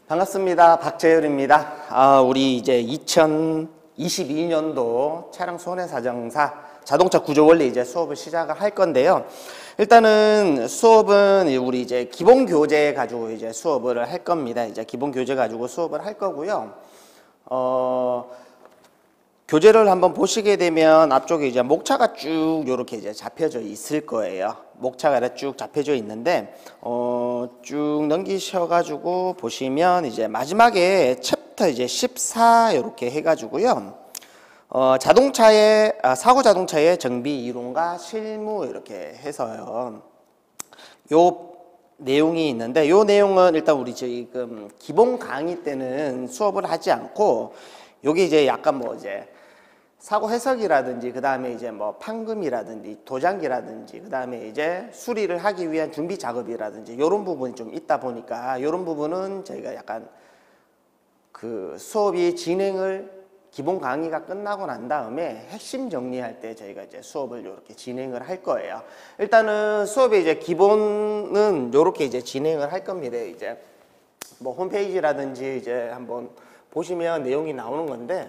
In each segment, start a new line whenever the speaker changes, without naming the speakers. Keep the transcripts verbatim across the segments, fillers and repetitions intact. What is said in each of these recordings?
반갑습니다. 박재열입니다. 아, 우리 이제 이천이십이 년도 차량 손해사정사 자동차 구조 원리 이제 수업을 시작을 할 건데요. 일단은 수업은 우리 이제 기본 교재 가지고 이제 수업을 할 겁니다. 이제 기본 교재 가지고 수업을 할 거고요. 어, 교재를 한번 보시게 되면 앞쪽에 이제 목차가 쭉 이렇게 이제 잡혀져 있을 거예요. 목차가 쭉 잡혀져 있는데, 어, 쭉 넘기셔가지고 보시면 이제 마지막에 챕터 이제 십사 이렇게 해가지고요. 어, 자동차의, 아, 사고 자동차의 정비 이론과 실무 이렇게 해서요. 요 내용이 있는데, 요 내용은 일단 우리 지금 기본 강의 때는 수업을 하지 않고, 요게 이제 약간 뭐 이제 사고 해석이라든지 그 다음에 이제 뭐 판금이라든지 도장기라든지 그 다음에 이제 수리를 하기 위한 준비 작업이라든지 이런 부분이 좀 있다 보니까 이런 부분은 저희가 약간 그 수업이 진행을 기본 강의가 끝나고 난 다음에 핵심 정리할 때 저희가 이제 수업을 이렇게 진행을 할 거예요. 일단은 수업의 이제 기본은 이렇게 이제 진행을 할 겁니다. 이제 뭐 홈페이지라든지 이제 한번 보시면 내용이 나오는 건데,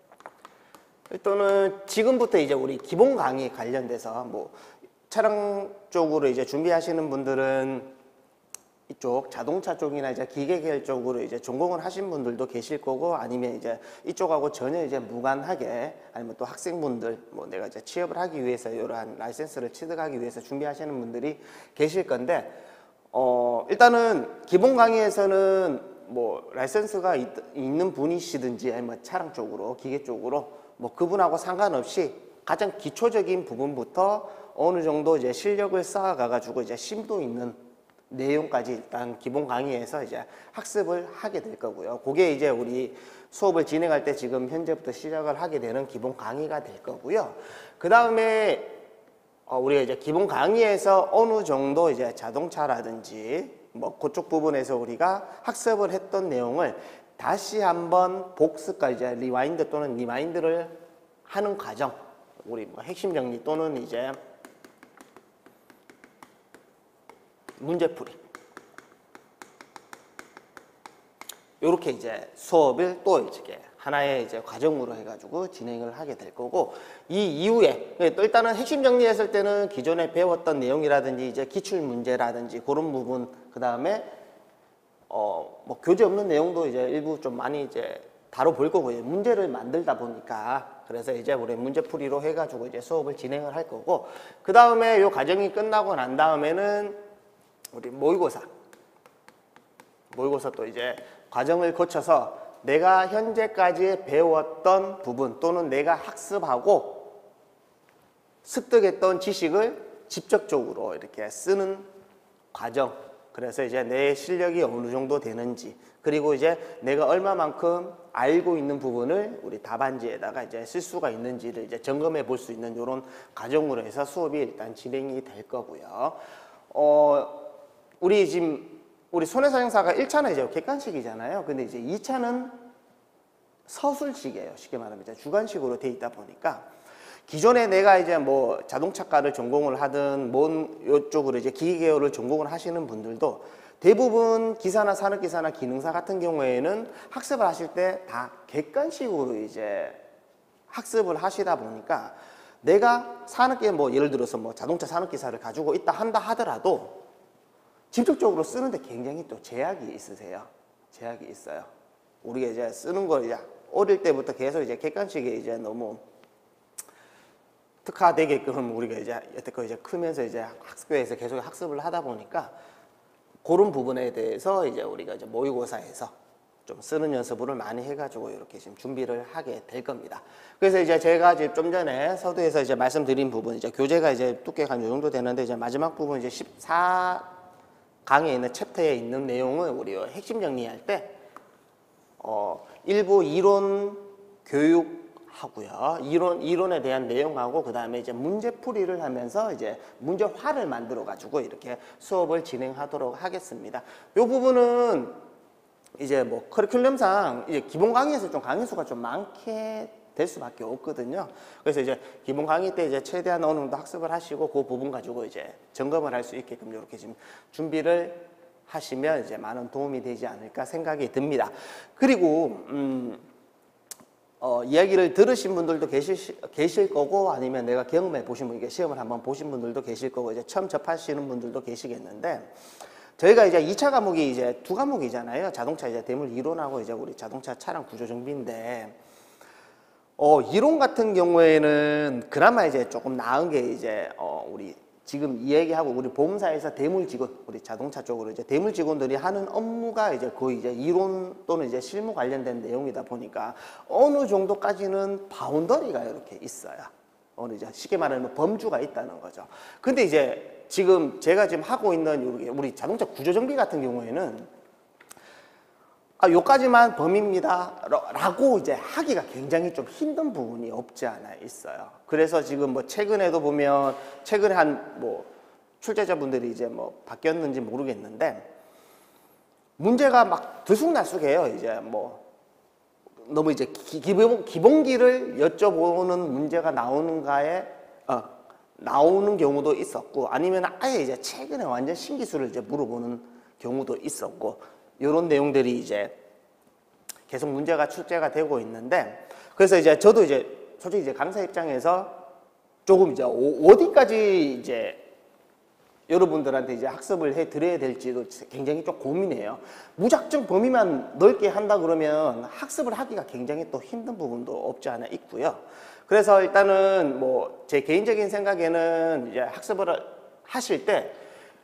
일단은 지금부터 이제 우리 기본 강의 관련돼서 뭐 차량 쪽으로 이제 준비하시는 분들은 이쪽 자동차 쪽이나 이제 기계 계열 쪽으로 이제 전공을 하신 분들도 계실 거고, 아니면 이제 이쪽하고 전혀 이제 무관하게, 아니면 또 학생분들 뭐 내가 이제 취업을 하기 위해서 이러한 라이센스를 취득하기 위해서 준비하시는 분들이 계실 건데, 어 일단은 기본 강의에서는 뭐 라이센스가 있, 있는 분이시든지 아니면 차량 쪽으로 기계 쪽으로 뭐 그분하고 상관없이 가장 기초적인 부분부터 어느 정도 이제 실력을 쌓아가 가지고 이제 심도 있는 내용까지 일단 기본 강의에서 이제 학습을 하게 될 거고요. 그게 이제 우리 수업을 진행할 때 지금 현재부터 시작을 하게 되는 기본 강의가 될 거고요. 그 다음에 어 우리가 이제 기본 강의에서 어느 정도 이제 자동차라든지 뭐 그쪽 부분에서 우리가 학습을 했던 내용을 다시 한번 복습과 이제 리와인드 또는 리마인드를 하는 과정, 우리 뭐 핵심 정리 또는 이제 문제풀이, 이렇게 이제 수업을 또 이제 하나의 이제 과정으로 해가지고 진행을 하게 될 거고, 이 이후에 또 일단은 핵심 정리했을 때는 기존에 배웠던 내용이라든지 이제 기출 문제라든지 그런 부분, 그 다음에 어 뭐 교재 없는 내용도 이제 일부 좀 많이 이제 다뤄볼 거고요. 문제를 만들다 보니까, 그래서 이제 우리 문제풀이로 해가지고 이제 수업을 진행을 할 거고, 그 다음에 요 과정이 끝나고 난 다음에는 우리 모의고사, 모의고사 또 이제 과정을 거쳐서 내가 현재까지 배웠던 부분 또는 내가 학습하고 습득했던 지식을 직접적으로 이렇게 쓰는 과정. 그래서 이제 내 실력이 어느 정도 되는지, 그리고 이제 내가 얼마만큼 알고 있는 부분을 우리 답안지에다가 이제 쓸 수가 있는지를 이제 점검해 볼 수 있는 이런 과정으로 해서 수업이 일단 진행이 될 거고요. 어, 우리 지금 우리 손해사정사가 일 차는 이제 객관식이잖아요. 근데 이제 이 차는 서술식이에요. 쉽게 말하면 이제 주관식으로 돼 있다 보니까, 기존에 내가 이제 뭐 자동차과를 전공을 하든 뭔 이쪽으로 이제 기계 계열을 전공을 하시는 분들도 대부분 기사나 산업기사나 기능사 같은 경우에는 학습을 하실 때 다 객관식으로 이제 학습을 하시다 보니까, 내가 산업계 뭐 예를 들어서 뭐 자동차 산업기사를 가지고 있다 한다 하더라도 직접적으로 쓰는데 굉장히 또 제약이 있으세요. 제약이 있어요. 우리가 이제 쓰는 걸 이제 어릴 때부터 계속 이제 객관식에 이제 너무 특화되게끔 우리가 이제 여태껏 이제 크면서 이제 학교에서 계속 학습을 하다 보니까 그런 부분에 대해서 이제 우리가 이제 모의고사에서 좀 쓰는 연습을 많이 해가지고 이렇게 지금 준비를 하게 될 겁니다. 그래서 이제 제가 이제 좀 전에 서두에서 이제 말씀드린 부분, 이제 교재가 이제 두께가 한 요 정도 되는데, 이제 마지막 부분 이제 십사 강에 있는 챕터에 있는 내용은 우리 핵심 정리할 때 어, 일부 이론 교육 하고요. 이론, 이론에 대한 내용하고, 그 다음에 이제 문제풀이를 하면서 이제 문제화를 만들어가지고 이렇게 수업을 진행하도록 하겠습니다. 이 부분은 이제 뭐 커리큘럼상 이제 기본 강의에서 좀 강의 수가 좀 많게 될 수밖에 없거든요. 그래서 이제 기본 강의 때 이제 최대한 어느 정도 학습을 하시고 그 부분 가지고 이제 점검을 할 수 있게끔 이렇게 지금 준비를 하시면 이제 많은 도움이 되지 않을까 생각이 듭니다. 그리고 음, 어, 이야기를 들으신 분들도 계실, 계실 거고, 아니면 내가 경험해 보신 분, 시험을 한번 보신 분들도 계실 거고, 이제 처음 접하시는 분들도 계시겠는데, 저희가 이제 이 차 과목이 이제 두 과목이잖아요. 자동차 이제 대물 이론하고 이제 우리 자동차 차량 구조 정비인데, 어, 이론 같은 경우에는 그나마 이제 조금 나은 게 이제, 어, 우리 지금 이 얘기하고 우리 보험사에서 대물 직원, 우리 자동차 쪽으로 이제 대물 직원들이 하는 업무가 이제 거의 이제 이론 또는 이제 실무 관련된 내용이다 보니까 어느 정도까지는 바운더리가 이렇게 있어요. 어느 이제 쉽게 말하면 범주가 있다는 거죠. 근데 이제 지금 제가 지금 하고 있는 우리 자동차 구조 정비 같은 경우에는 아, 요까지만 범위입니다 라고 이제 하기가 굉장히 좀 힘든 부분이 없지 않아 있어요. 그래서 지금 뭐 최근에도 보면 최근에 한 뭐 출제자분들이 이제 뭐 바뀌었는지 모르겠는데 문제가 막 들쑥날쑥해요. 이제 뭐 너무 이제 기, 기본, 기본기를 여쭤보는 문제가 나오는가에 어, 나오는 경우도 있었고, 아니면 아예 이제 최근에 완전 신기술을 이제 물어보는 경우도 있었고, 이런 내용들이 이제 계속 문제가 출제가 되고 있는데, 그래서 이제 저도 이제 솔직히 이제 강사 입장에서 조금 이제 어디까지 이제 여러분들한테 이제 학습을 해 드려야 될지도 굉장히 좀 고민해요. 무작정 범위만 넓게 한다 그러면 학습을 하기가 굉장히 또 힘든 부분도 없지 않아 있고요. 그래서 일단은 뭐 제 개인적인 생각에는 이제 학습을 하실 때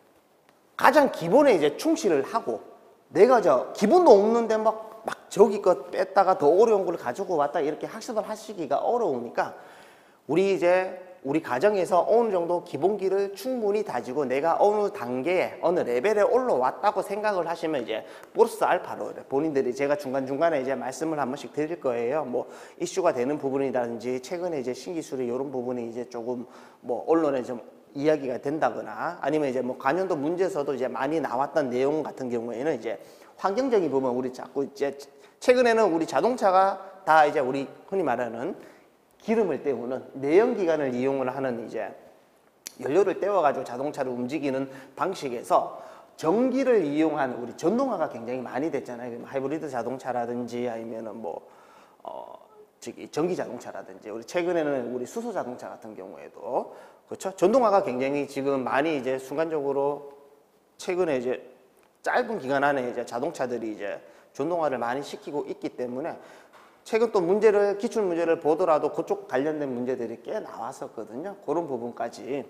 가장 기본에 이제 충실을 하고, 내가 저 기본도 없는데 막, 막 저기 것 뺐다가 더 어려운 걸 가지고 왔다 이렇게 학습을 하시기가 어려우니까 우리 이제 우리 가정에서 어느 정도 기본기를 충분히 다지고 내가 어느 단계에 어느 레벨에 올라왔다고 생각을 하시면 이제 플러스 알파로 본인들이 제가 중간중간에 이제 말씀을 한 번씩 드릴 거예요. 뭐 이슈가 되는 부분이라든지 최근에 이제 신기술의 이런 부분이 이제 조금 뭐 언론에 좀 이야기가 된다거나, 아니면 이제 뭐 관련도 문제에서도 이제 많이 나왔던 내용 같은 경우에는 이제 환경적인 부분, 우리 자꾸 이제 최근에는 우리 자동차가 다 이제 우리 흔히 말하는 기름을 때우는 내연기관을 이용을 하는 이제 연료를 때워가지고 자동차를 움직이는 방식에서 전기를 이용한 우리 전동화가 굉장히 많이 됐잖아요. 하이브리드 자동차라든지 아니면은 뭐, 어, 저기 전기 자동차라든지, 우리 최근에는 우리 수소 자동차 같은 경우에도 그렇죠. 전동화가 굉장히 지금 많이 이제 순간적으로 최근에 이제 짧은 기간 안에 이제 자동차들이 이제 전동화를 많이 시키고 있기 때문에 최근 또 문제를, 기출 문제를 보더라도 그쪽 관련된 문제들이 꽤 나왔었거든요. 그런 부분까지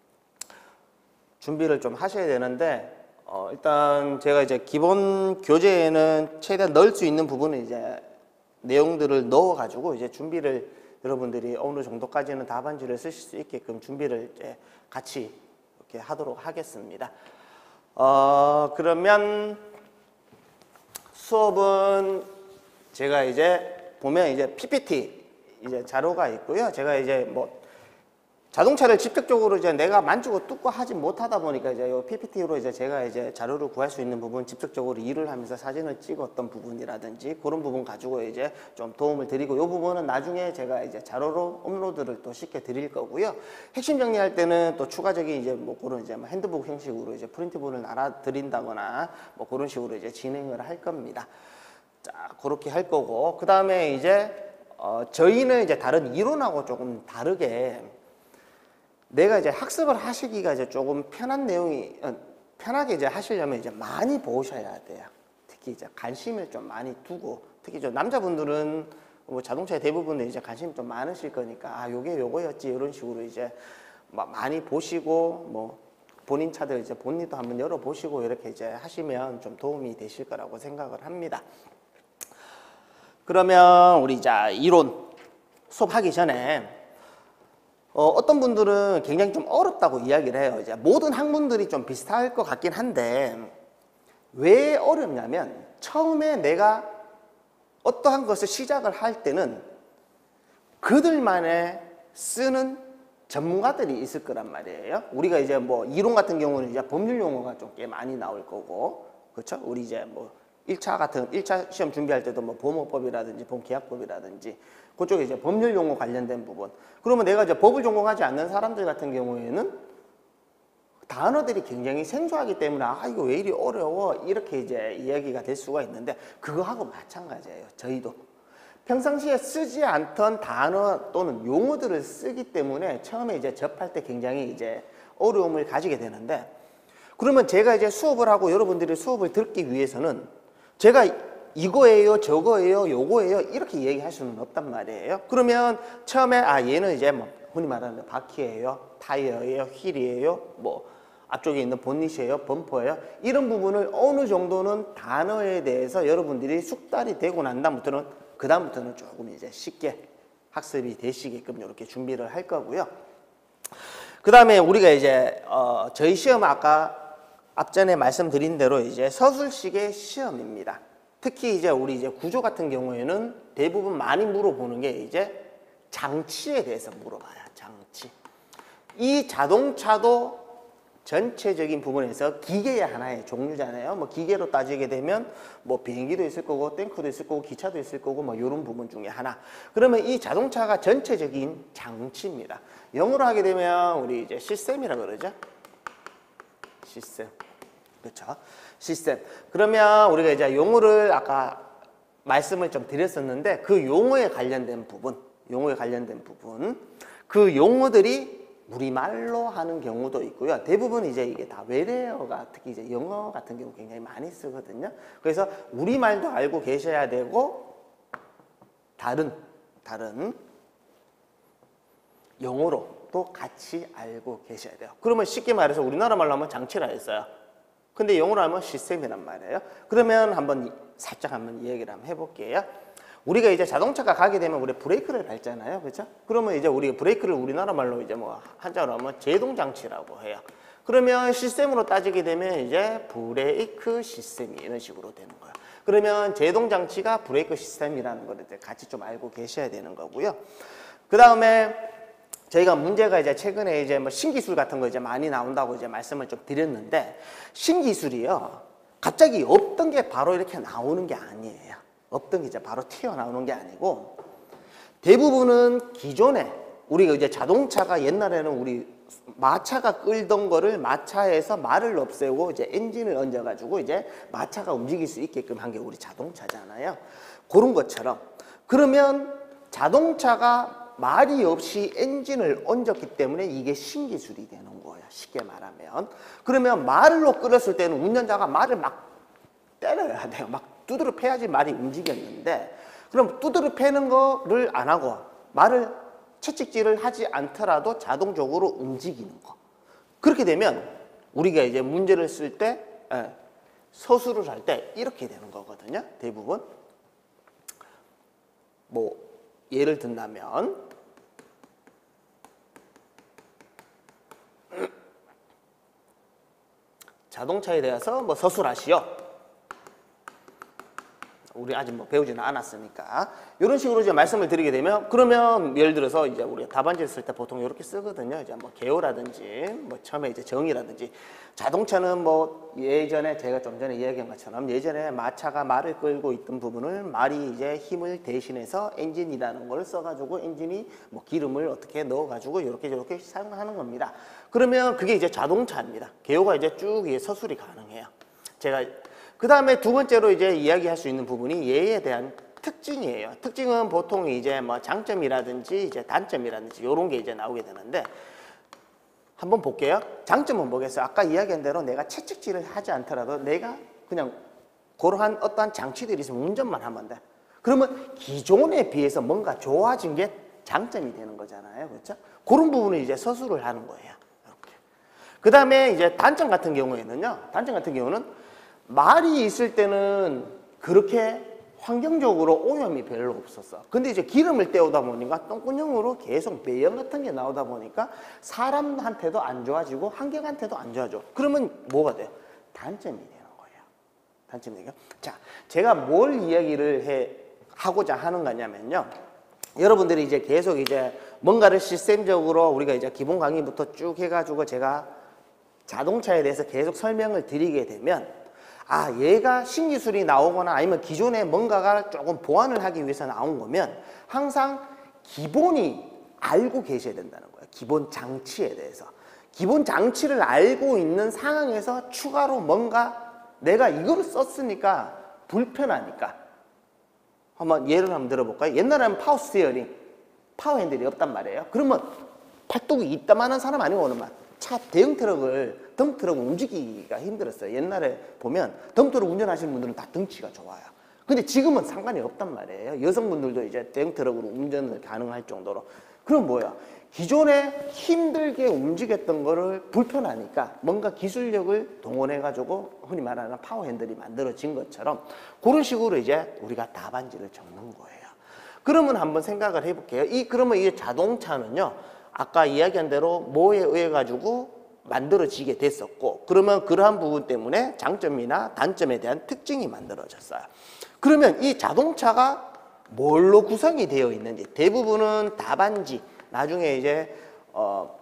준비를 좀 하셔야 되는데, 어, 일단 제가 이제 기본 교재에는 최대한 넣을 수 있는 부분은 이제 내용들을 넣어가지고 이제 준비를 여러분들이 어느 정도까지는 답안지를 쓰실 수 있게끔 준비를 이제 같이 이렇게 하도록 하겠습니다. 어, 그러면 수업은 제가 이제 보면 이제 피피티 이제 자료가 있고요. 제가 이제 뭐 자동차를 직접적으로 이제 내가 만지고 뜯고 하지 못하다 보니까 이제 요 피피티로 이제 제가 이제 자료를 구할 수 있는 부분, 직접적으로 일을 하면서 사진을 찍었던 부분이라든지 그런 부분 가지고 이제 좀 도움을 드리고, 요 부분은 나중에 제가 이제 자료로 업로드를 또 쉽게 드릴 거고요. 핵심 정리할 때는 또 추가적인 이제 뭐 그런 이제 뭐 핸드북 형식으로 이제 프린트본을 알아 드린다거나 뭐 그런 식으로 이제 진행을 할 겁니다. 자, 그렇게 할 거고, 그 다음에 이제 어, 저희는 이제 다른 이론하고 조금 다르게 내가 이제 학습을 하시기가 이제 조금 편한 내용이, 어, 편하게 이제 하시려면 이제 많이 보셔야 돼요. 특히 이제 관심을 좀 많이 두고, 특히 좀 남자분들은 뭐 자동차에 대부분 이제 관심이 좀 많으실 거니까, 아, 요게 요거였지, 이런 식으로 이제 많이 보시고, 뭐 본인 차들 이제 본인도 한번 열어보시고 이렇게 이제 하시면 좀 도움이 되실 거라고 생각을 합니다. 그러면 우리 이제 이론 수업하기 전에 어, 어떤 분들은 굉장히 좀 어렵다고 이야기를 해요. 이제 모든 학문들이 좀 비슷할 것 같긴 한데, 왜 어렵냐면 처음에 내가 어떠한 것을 시작을 할 때는 그들만의 쓰는 전문가들이 있을 거란 말이에요. 우리가 이제 뭐 이론 같은 경우는 이제 법률 용어가 좀 꽤 많이 나올 거고, 그렇죠? 우리 이제 뭐 일 차 같은 일 차 시험 준비할 때도 뭐 보험업법이라든지 보험계약법이라든지 그쪽에 이제 법률 용어 관련된 부분. 그러면 내가 이제 법을 전공하지 않는 사람들 같은 경우에는 단어들이 굉장히 생소하기 때문에 아 이거 왜 이리 어려워 이렇게 이제 이야기가 될 수가 있는데 그거하고 마찬가지예요. 저희도 평상시에 쓰지 않던 단어 또는 용어들을 쓰기 때문에 처음에 이제 접할 때 굉장히 이제 어려움을 가지게 되는데 그러면 제가 이제 수업을 하고 여러분들이 수업을 듣기 위해서는 제가 이거예요, 저거예요, 요거예요 이렇게 얘기할 수는 없단 말이에요. 그러면 처음에 아 얘는 이제 뭐 흔히 말하는 바퀴예요, 타이어예요, 휠이에요, 뭐 앞쪽에 있는 본닛이에요, 범퍼예요 이런 부분을 어느 정도는 단어에 대해서 여러분들이 숙달이 되고 난 다음부터는 그 다음부터는 조금 이제 쉽게 학습이 되시게끔 이렇게 준비를 할 거고요. 그 다음에 우리가 이제 어 저희 시험 아까 앞전에 말씀드린 대로 이제 서술식의 시험입니다. 특히 이제 우리 이제 구조 같은 경우에는 대부분 많이 물어보는 게 이제 장치에 대해서 물어봐요. 장치. 이 자동차도 전체적인 부분에서 기계의 하나의 종류잖아요. 뭐 기계로 따지게 되면 뭐 비행기도 있을 거고 탱크도 있을 거고 기차도 있을 거고 뭐 이런 부분 중에 하나. 그러면 이 자동차가 전체적인 장치입니다. 영어로 하게 되면 우리 이제 시스템이라 그러죠. 시스템. 그렇죠. 시스템. 그러면 우리가 이제 용어를 아까 말씀을 좀 드렸었는데 그 용어에 관련된 부분, 용어에 관련된 부분, 그 용어들이 우리말로 하는 경우도 있고요. 대부분 이제 이게 다 외래어가 특히 이제 영어 같은 경우 굉장히 많이 쓰거든요. 그래서 우리말도 알고 계셔야 되고 다른 다른 영어로 또 같이 알고 계셔야 돼요. 그러면 쉽게 말해서 우리나라 말로 하면 장치라 했어요. 근데 영어로 하면 시스템이란 말이에요. 그러면 한번 살짝 한번 얘기를 한번 해볼게요. 우리가 이제 자동차가 가게 되면 우리 브레이크를 밟잖아요. 그렇죠? 그러면 이제 우리 브레이크를 우리나라 말로 이제 뭐 한자로 하면 제동 장치라고 해요. 그러면 시스템으로 따지게 되면 이제 브레이크 시스템이 이런 식으로 되는 거예요. 그러면 제동 장치가 브레이크 시스템이라는 걸 이제 같이 좀 알고 계셔야 되는 거고요. 그 다음에 저희가 문제가 이제 최근에 이제 뭐 신기술 같은 거 이제 많이 나온다고 이제 말씀을 좀 드렸는데 신기술이요. 갑자기 없던 게 바로 이렇게 나오는 게 아니에요. 없던 게 이제 바로 튀어나오는 게 아니고 대부분은 기존에 우리가 이제 자동차가 옛날에는 우리 마차가 끌던 거를 마차에서 말을 없애고 이제 엔진을 얹어가지고 이제 마차가 움직일 수 있게끔 한 게 우리 자동차잖아요. 그런 것처럼 그러면 자동차가 말이 없이 엔진을 얹었기 때문에 이게 신기술이 되는 거예요. 쉽게 말하면. 그러면 말로 끌었을 때는 운전자가 말을 막 때려야 돼요. 막 두드려 패야지 말이 움직였는데 그럼 두드려 패는 거를 안 하고 말을 채찍질을 하지 않더라도 자동적으로 움직이는 거. 그렇게 되면 우리가 이제 문제를 쓸 때 서술을 할 때 이렇게 되는 거거든요. 대부분. 뭐 예를 든다면 자동차에 대해서 뭐 서술하시오. 우리 아직 뭐 배우지는 않았으니까 이런 식으로 이제 말씀을 드리게 되면 그러면 예를 들어서 이제 우리가 답안지를 쓸 때 보통 이렇게 쓰거든요. 이제 뭐 개요라든지 뭐 처음에 이제 정의라든지 자동차는 뭐 예전에 제가 좀 전에 이야기한 것처럼 예전에 마차가 말을 끌고 있던 부분을 말이 이제 힘을 대신해서 엔진이라는 걸 써가지고 엔진이 뭐 기름을 어떻게 넣어가지고 이렇게 저렇게 사용하는 겁니다. 그러면 그게 이제 자동차입니다. 개요가 이제 쭉 서술이 가능해요. 제가 그 다음에 두 번째로 이제 이야기할 수 있는 부분이 얘에 대한 특징이에요. 특징은 보통 이제 뭐 장점이라든지 이제 단점이라든지 이런 게 이제 나오게 되는데 한번 볼게요. 장점은 뭐겠어요? 아까 이야기한 대로 내가 채찍질을 하지 않더라도 내가 그냥 그러한 어떠한 장치들이 있으면 운전만 하면 돼. 그러면 기존에 비해서 뭔가 좋아진 게 장점이 되는 거잖아요. 그렇죠? 그런 부분을 이제 서술을 하는 거예요. 이렇게. 그 다음에 이제 단점 같은 경우에는요. 단점 같은 경우는 말이 있을 때는 그렇게 환경적으로 오염이 별로 없었어. 근데 이제 기름을 때우다 보니까 똥구녕으로 계속 매연 같은 게 나오다 보니까 사람한테도 안 좋아지고 환경한테도 안 좋아져. 그러면 뭐가 돼요? 단점이 되는 거예요. 단점이 되는 거예요. 자, 제가 뭘 이야기를 해, 하고자 하는 거냐면요. 여러분들이 이제 계속 이제 뭔가를 시스템적으로 우리가 이제 기본 강의부터 쭉 해가지고 제가 자동차에 대해서 계속 설명을 드리게 되면 아, 얘가 신기술이 나오거나 아니면 기존에 뭔가가 조금 보완을 하기 위해서 나온 거면 항상 기본이 알고 계셔야 된다는 거예요. 기본 장치에 대해서. 기본 장치를 알고 있는 상황에서 추가로 뭔가 내가 이거를 썼으니까 불편하니까. 한번 예를 한번 들어볼까요? 옛날에는 파워 스티어링, 파워 핸들이 없단 말이에요. 그러면 팔뚝이 있다만한 사람 아니고 오는 말. 차 대형 트럭을, 덤트럭을 움직이기가 힘들었어요. 옛날에 보면 덤트럭 운전하시는 분들은 다 덩치가 좋아요. 근데 지금은 상관이 없단 말이에요. 여성분들도 이제 대형 트럭으로 운전을 가능할 정도로. 그럼 뭐야? 기존에 힘들게 움직였던 거를 불편하니까 뭔가 기술력을 동원해가지고 흔히 말하는 파워 핸들이 만들어진 것처럼 그런 식으로 이제 우리가 답안지를 적는 거예요. 그러면 한번 생각을 해볼게요. 이, 그러면 이 자동차는요, 아까 이야기한 대로 뭐에 의해 가지고 만들어지게 됐었고, 그러면 그러한 부분 때문에 장점이나 단점에 대한 특징이 만들어졌어요. 그러면 이 자동차가 뭘로 구성이 되어 있는지, 대부분은 답안지, 나중에 이제 어,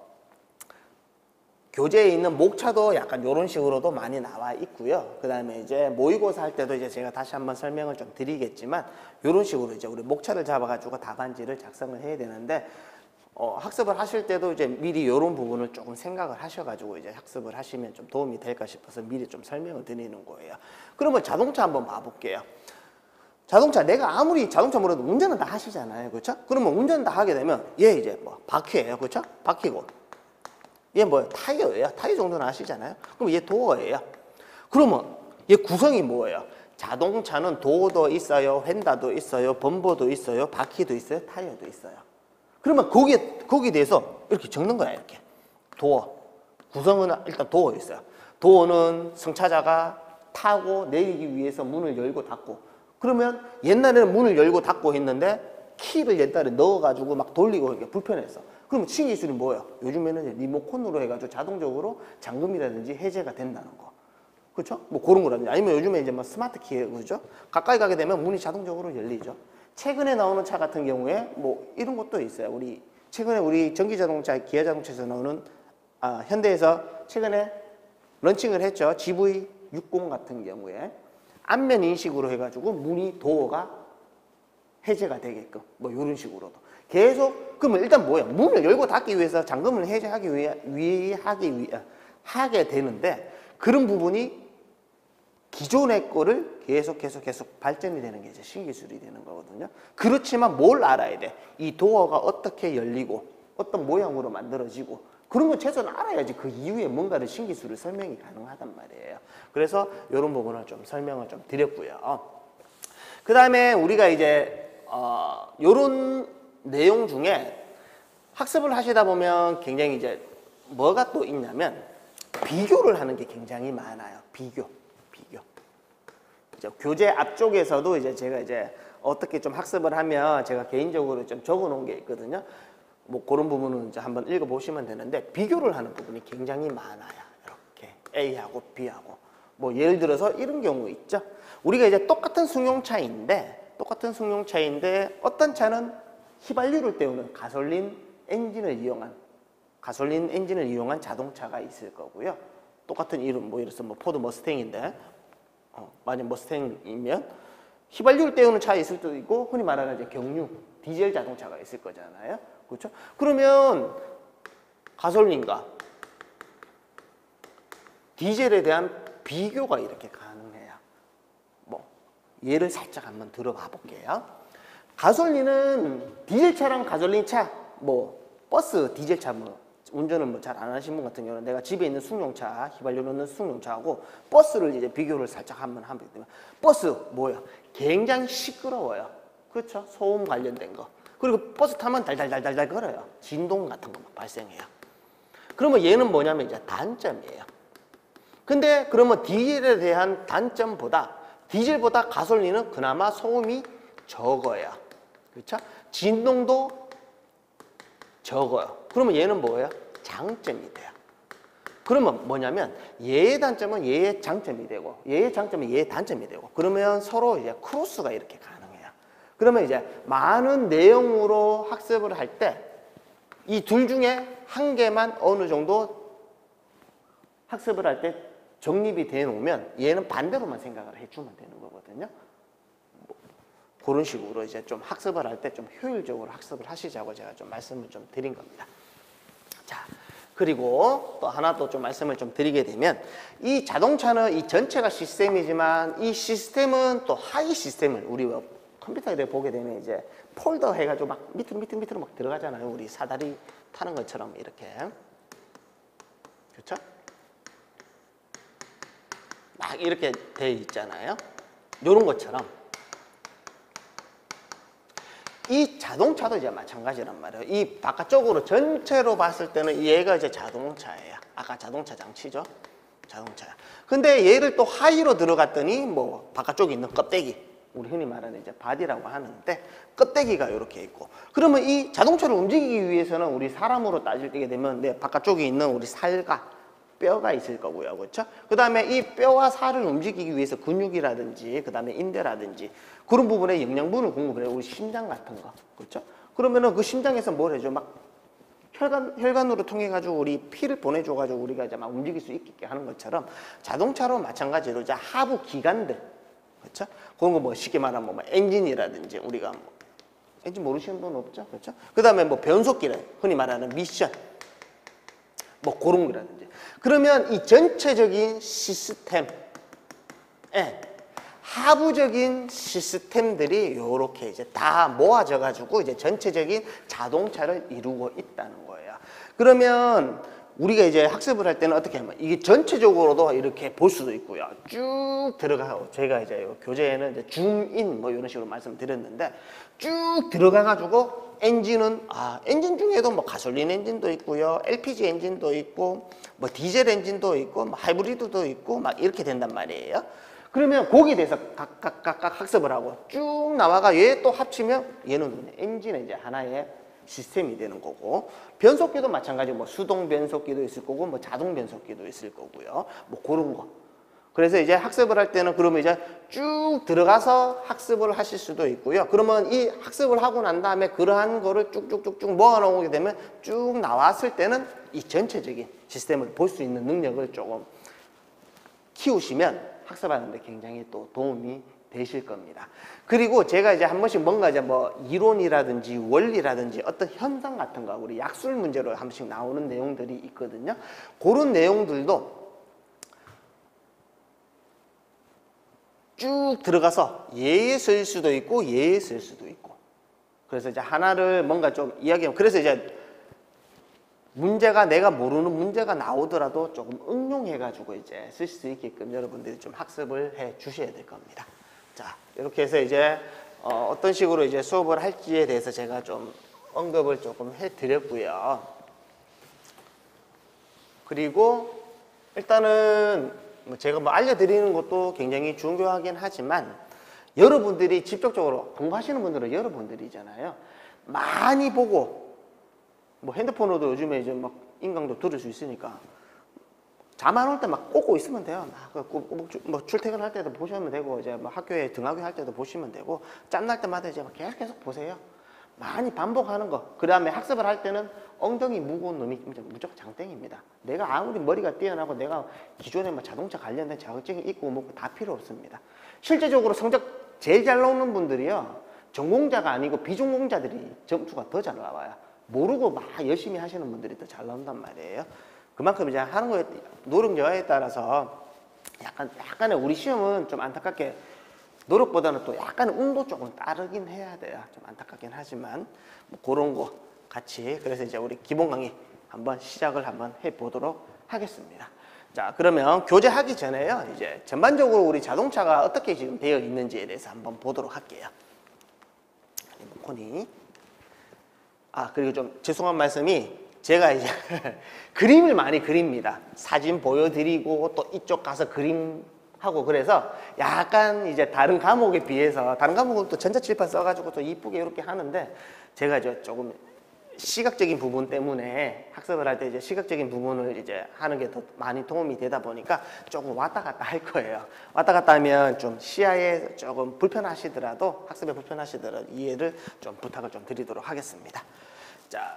교재에 있는 목차도 약간 이런 식으로도 많이 나와 있고요. 그 다음에 이제 모의고사 할 때도 이제 제가 다시 한번 설명을 좀 드리겠지만, 이런 식으로 이제 우리 목차를 잡아가지고 답안지를 작성을 해야 되는데, 어, 학습을 하실 때도 이제 미리 이런 부분을 조금 생각을 하셔가지고 이제 학습을 하시면 좀 도움이 될까 싶어서 미리 좀 설명을 드리는 거예요. 그러면 자동차 한번 봐볼게요. 자동차, 내가 아무리 자동차 몰라도 운전은 다 하시잖아요. 그렇죠? 그러면 운전 다 하게 되면 얘 이제 뭐 바퀴예요. 그렇죠? 바퀴고. 얘 뭐예요? 타이어예요. 타이어 정도는 아시잖아요. 그럼 얘 도어예요. 그러면 얘 구성이 뭐예요? 자동차는 도어도 있어요. 휀다도 있어요. 범버도 있어요. 바퀴도 있어요. 타이어도 있어요. 그러면 거기에, 거기에 대해서 이렇게 적는 거야. 이렇게. 도어. 구성은 일단 도어 있어요. 도어는 승차자가 타고 내리기 위해서 문을 열고 닫고, 그러면 옛날에는 문을 열고 닫고 했는데 키를 옛날에 넣어가지고 막 돌리고 이게 불편했어. 그러면 신기술이 뭐예요? 요즘에는 리모컨으로 해가지고 자동적으로 잠금이라든지 해제가 된다는 거. 그렇죠? 뭐 그런 거라든지. 아니면 요즘에 이제 뭐 스마트 키, 그죠? 가까이 가게 되면 문이 자동적으로 열리죠. 최근에 나오는 차 같은 경우에 뭐 이런 것도 있어요. 우리 최근에 우리 전기자동차, 기아자동차에서 나오는, 아, 현대에서 최근에 런칭을 했죠. 지브이 육십 같은 경우에 안면 인식으로 해가지고 문이, 도어가 해제가 되게끔 뭐 이런 식으로도 계속. 그러면 일단 뭐야? 문을 열고 닫기 위해서 잠금을 해제하기 위해, 위해 하기 위해 하게 되는데, 그런 부분이 기존의 거를 계속 계속 계속 발전이 되는 게 이제 신기술이 되는 거거든요. 그렇지만 뭘 알아야 돼? 이 도어가 어떻게 열리고 어떤 모양으로 만들어지고 그런 건 최소한 알아야지 그 이후에 뭔가를 신기술을 설명이 가능하단 말이에요. 그래서 이런 부분을 좀 설명을 좀 드렸고요. 그 다음에 우리가 이제 어, 이런 내용 중에 학습을 하시다 보면 굉장히 이제 뭐가 또 있냐면 비교를 하는 게 굉장히 많아요. 비교, 비교. 이제 교재 앞쪽에서도 이제 제가 이제 어떻게 좀 학습을 하면 제가 개인적으로 좀 적어 놓은 게 있거든요. 뭐 그런 부분은 이제 한번 읽어보시면 되는데, 비교를 하는 부분이 굉장히 많아요. 이렇게 A하고 B하고 뭐 예를 들어서 이런 경우 있죠. 우리가 이제 똑같은 승용차인데 똑같은 승용차인데 어떤 차는 휘발유를 때우는 가솔린 엔진을 이용한 가솔린 엔진을 이용한 자동차가 있을 거고요. 똑같은 이름, 뭐 예를 들어서 뭐 포드 머스탱인데 어, 만약 머스탱이면 휘발유를 때우는 차 있을 수도 있고, 흔히 말하는 이제 경유 디젤 자동차가 있을 거잖아요. 그렇죠? 그러면 가솔린과 디젤에 대한 비교가 이렇게 가능해요. 뭐 예를 살짝 한번 들어봐 볼게요. 가솔린은 디젤차랑 가솔린차, 뭐 버스 디젤차, 뭐 운전을 뭐 잘 안 하시는 분 같은 경우는 내가 집에 있는 승용차, 휘발유 넣는 승용차하고 버스를 이제 비교를 살짝 한번 하면 되면, 버스 뭐야? 굉장히 시끄러워요. 그렇죠? 소음 관련된 거. 그리고 버스 타면 달달달달달 걸어요. 진동 같은 거 막 발생해요. 그러면 얘는 뭐냐면 이제 단점이에요. 근데 그러면 디젤에 대한 단점보다, 디젤보다 가솔린은 그나마 소음이 적어요. 그렇죠? 진동도 적어요. 그러면 얘는 뭐예요? 장점이 돼요. 그러면 뭐냐면 얘의 단점은 얘의 장점이 되고 얘의 장점은 얘의 단점이 되고, 그러면 서로 이제 크로스가 이렇게 가능해요. 그러면 이제 많은 내용으로 학습을 할 때 이 둘 중에 한 개만 어느 정도 학습을 할 때 정립이 돼 놓으면 얘는 반대로만 생각을 해주면 되는 거거든요. 뭐 그런 식으로 이제 좀 학습을 할 때 좀 효율적으로 학습을 하시자고 제가 좀 말씀을 좀 드린 겁니다. 자, 그리고 또 하나 또 좀 말씀을 좀 드리게 되면 이 자동차는 이 전체가 시스템이지만 이 시스템은 또 하위 시스템을 우리 컴퓨터에 보게 되면 이제 폴더 해가지고 막 밑으로 밑으로 밑으로 막 들어가잖아요. 우리 사다리 타는 것처럼 이렇게. 그렇죠? 막 이렇게 돼 있잖아요. 요런 것처럼 이 자동차도 이제 마찬가지란 말이에요. 이 바깥쪽으로 전체로 봤을 때는 얘가 이제 자동차예요. 아까 자동차 장치죠. 자동차야. 근데 얘를 또 하위로 들어갔더니 뭐 바깥쪽에 있는 껍데기, 우리 흔히 말하는 이제 바디라고 하는데 껍데기가 이렇게 있고, 그러면 이 자동차를 움직이기 위해서는 우리 사람으로 따질 때 되면 내 바깥쪽에 있는 우리 살과 뼈가 있을 거고요. 그렇죠? 그 다음에 이 뼈와 살을 움직이기 위해서 근육이라든지 그 다음에 인대라든지 그런 부분에 영양분을 공급을 해요. 우리 심장 같은 거. 그렇죠? 그러면은 그 심장에서 뭘 해줘? 막 혈관, 혈관으로 통해 가지고 우리 피를 보내줘 가지고 우리가 이제 막 움직일 수 있게 하는 것처럼 자동차로 마찬가지로 이제 하부 기관들, 그렇죠? 그런 거 뭐 쉽게 말하면 뭐 엔진이라든지 우리가 뭐 엔진 모르시는 분 없죠? 그렇죠? 그 다음에 뭐 변속기를 흔히 말하는 미션 뭐 그런 거라든지. 그러면 이 전체적인 시스템, 예, 하부적인 시스템들이 이렇게 이제 다 모아져 가지고 이제 전체적인 자동차를 이루고 있다는 거예요. 그러면 우리가 이제 학습을 할 때는 어떻게 하면 이게 전체적으로도 이렇게 볼 수도 있고요. 쭉 들어가고, 제가 이제 교재에는 이제 줌인 뭐 이런 식으로 말씀드렸는데 쭉 들어가 가지고 엔진은 아 엔진 중에도 뭐 가솔린 엔진도 있고요, 엘피지 엔진도 있고, 뭐 디젤 엔진도 있고, 뭐 하이브리드도 있고 막 이렇게 된단 말이에요. 그러면 거기에 대해서 각각 각각 학습을 하고 쭉 나와가 얘 또 합치면 얘는 엔진의 이제 하나의 시스템이 되는 거고, 변속기도 마찬가지고 뭐 수동 변속기도 있을 거고 뭐 자동 변속기도 있을 거고요. 뭐 그런 거. 그래서 이제 학습을 할 때는 그러면 이제 쭉 들어가서 학습을 하실 수도 있고요. 그러면 이 학습을 하고 난 다음에 그러한 거를 쭉쭉쭉쭉 모아놓게 되면 쭉 나왔을 때는 이 전체적인 시스템을 볼 수 있는 능력을 조금 키우시면 학습하는데 굉장히 또 도움이 되실 겁니다. 그리고 제가 이제 한 번씩 뭔가 이제 뭐 이론이라든지 원리라든지 어떤 현상 같은 거, 우리 약술 문제로 한 번씩 나오는 내용들이 있거든요. 그런 내용들도 쭉 들어가서 예에 쓸 수도 있고 예에 쓸 수도 있고, 그래서 이제 하나를 뭔가 좀 이야기하면, 그래서 이제 문제가 내가 모르는 문제가 나오더라도 조금 응용해가지고 이제 쓸 수 있게끔 여러분들이 좀 학습을 해 주셔야 될 겁니다. 자, 이렇게 해서 이제 어, 어떤 식으로 이제 수업을 할지에 대해서 제가 좀 언급을 조금 해 드렸고요. 그리고 일단은 뭐 제가 뭐 알려드리는 것도 굉장히 중요하긴 하지만 여러분들이 직접적으로 공부하시는 분들은 여러분들이잖아요. 많이 보고 뭐 핸드폰으로도 요즘에 이제 막 인강도 들을 수 있으니까 잠 안 올 때 막 꽂고 있으면 돼요. 뭐 출퇴근할 때도 보시면 되고, 이제 뭐 학교에 등하교 할 때도 보시면 되고, 짬날 때마다 이제 막 계속 계속 보세요. 많이 반복하는 거. 그 다음에 학습을 할 때는 엉덩이 무거운 놈이 무조건 장땡입니다. 내가 아무리 머리가 뛰어나고 내가 기존에 뭐 자동차 관련된 자격증이 있고 뭐고 다 필요 없습니다. 실제적으로 성적 제일 잘 나오는 분들이요, 전공자가 아니고 비전공자들이 점수가 더 잘 나와요. 모르고 막 열심히 하시는 분들이 더 잘 나온단 말이에요. 그만큼 이제 하는 거에 노력 여하에 따라서 약간 약간의 우리 시험은 좀 안타깝게 노력보다는 또 약간 운도 조금 따르긴 해야 돼요. 좀 안타깝긴 하지만 뭐 그런 거 같이, 그래서 이제 우리 기본 강의 한번 시작을 한번 해 보도록 하겠습니다. 자, 그러면 교재 하기 전에요, 이제 전반적으로 우리 자동차가 어떻게 지금 되어 있는지에 대해서 한번 보도록 할게요. 코니. 아, 그리고 좀 죄송한 말씀이, 제가 이제 그림을 많이 그립니다. 사진 보여드리고 또 이쪽 가서 그림하고, 그래서 약간 이제 다른 과목에 비해서, 다른 과목은 또 전자칠판 써가지고 또 이쁘게 이렇게 하는데, 제가 이제 조금 시각적인 부분 때문에 학습을 할 때 이제 시각적인 부분을 이제 하는 게 더 많이 도움이 되다 보니까 조금 왔다 갔다 할 거예요. 왔다 갔다 하면 좀 시야에 조금 불편하시더라도, 학습에 불편하시더라도 이해를 좀 부탁을 좀 드리도록 하겠습니다. 자.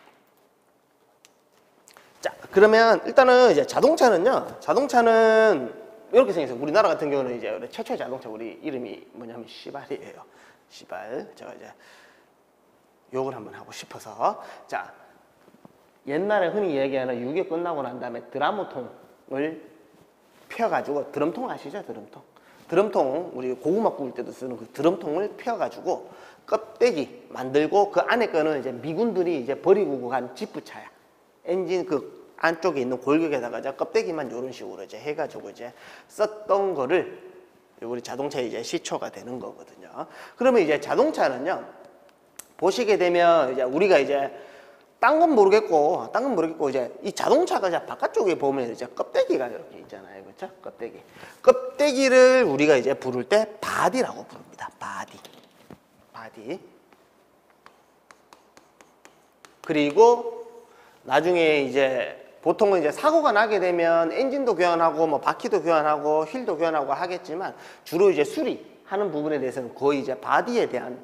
자, 그러면 일단은 이제 자동차는요, 자동차는 이렇게 생겼어요. 우리나라 같은 경우는 이제 최초의 자동차, 우리 이름이 뭐냐면 시발이에요. 시발. 제가 이제 욕을 한번 하고 싶어서. 자, 옛날에 흔히 얘기하는 유교 끝나고 난 다음에 드라무통을 펴가지고, 드럼통 아시죠? 드럼통. 드럼통, 우리 고구마 구울 때도 쓰는 그 드럼통을 펴가지고 껍데기 만들고, 그 안에 거는 이제 미군들이 이제 버리고 간 지프차야. 엔진 그 안쪽에 있는 골격에다가 이제 껍데기만 이런 식으로 이제 해가지고 이제 썼던 거를 우리 자동차의 이제 시초가 되는 거거든요. 그러면 이제 자동차는요, 보시게 되면 이제 우리가 이제 딴 건 모르겠고, 딴 건 모르겠고, 이제 이 자동차가 이제 바깥쪽에 보면 이제 껍데기가 이렇게 있잖아요. 그렇죠? 껍데기. 껍데기를 우리가 이제 부를 때 바디라고 부릅니다. 바디. 바디. 그리고 나중에 이제 보통은 이제 사고가 나게 되면 엔진도 교환하고 뭐 바퀴도 교환하고 휠도 교환하고 하겠지만, 주로 이제 수리하는 부분에 대해서는 거의 이제 바디에 대한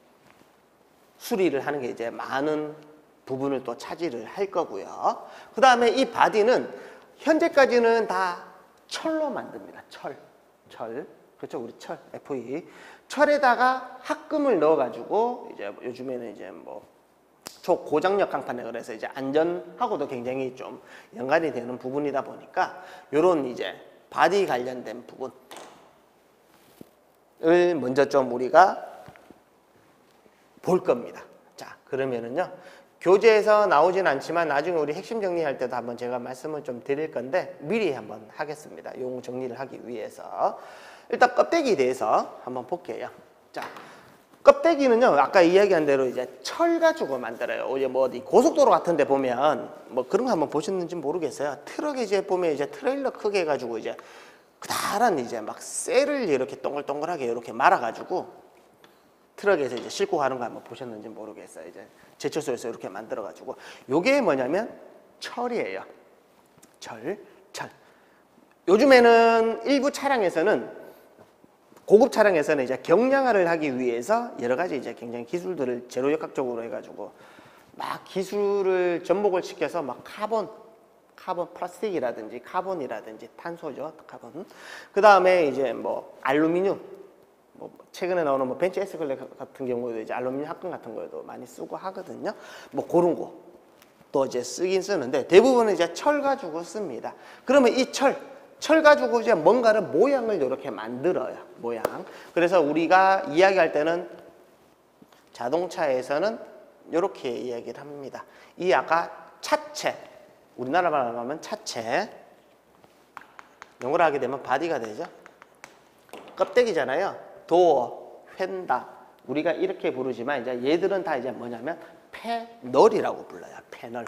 수리를 하는 게 이제 많은 부분을 또 차지를 할 거고요. 그 다음에 이 바디는 현재까지는 다 철로 만듭니다. 철. 철. 그렇죠? 우리 철. 에프이. 철에다가 합금을 넣어가지고, 이제 요즘에는 이제 뭐 초고장력 강판에 그래서 이제 안전하고도 굉장히 좀 연관이 되는 부분이다 보니까, 요런 이제 바디 관련된 부분을 먼저 좀 우리가 볼 겁니다. 자, 그러면은요, 교재에서 나오진 않지만 나중에 우리 핵심 정리할 때도 한번 제가 말씀을 좀 드릴 건데, 미리 한번 하겠습니다. 용 정리를 하기 위해서. 일단 껍데기에 대해서 한번 볼게요. 자, 껍데기는요, 아까 이야기한 대로 이제 철 가지고 만들어요. 이제 뭐 어디 고속도로 같은 데 보면 뭐 그런 거 한번 보셨는지 모르겠어요. 트럭에 이제 보면 이제 트레일러 크게 해가지고 이제 그다란 이제 막 쇠를 이렇게 동글동글하게 이렇게 말아가지고 트럭에서 이제 싣고 가는 거 한번 보셨는지 모르겠어요. 이제 제철소에서 이렇게 만들어가지고, 요게 뭐냐면 철이에요. 철, 철. 요즘에는 일부 차량에서는, 고급 차량에서는 이제 경량화를 하기 위해서 여러 가지 이제 굉장히 기술들을 제로역학적으로 해가지고 막 기술을 접목을 시켜서 막 카본, 카본 플라스틱이라든지 카본이라든지 탄소죠, 카본. 그 다음에 이제 뭐 알루미늄. 뭐 최근에 나오는 뭐 벤츠 S 클래스 같은 경우에도 이제 알루미늄 합금 같은 거에도 많이 쓰고 하거든요. 뭐 그런 거 또 이제 쓰긴 쓰는데, 대부분은 이제 철 가지고 씁니다. 그러면 이 철, 철 가지고 이제 뭔가를 모양을 이렇게 만들어요. 모양. 그래서 우리가 이야기할 때는 자동차에서는 이렇게 이야기를 합니다. 이 아까 차체, 우리나라 말로 하면 차체, 영어로 하게 되면 바디가 되죠. 껍데기잖아요. 도어, 휀다, 우리가 이렇게 부르지만 이제 얘들은 다 이제 뭐냐면 패널이라고 불러요. 패널.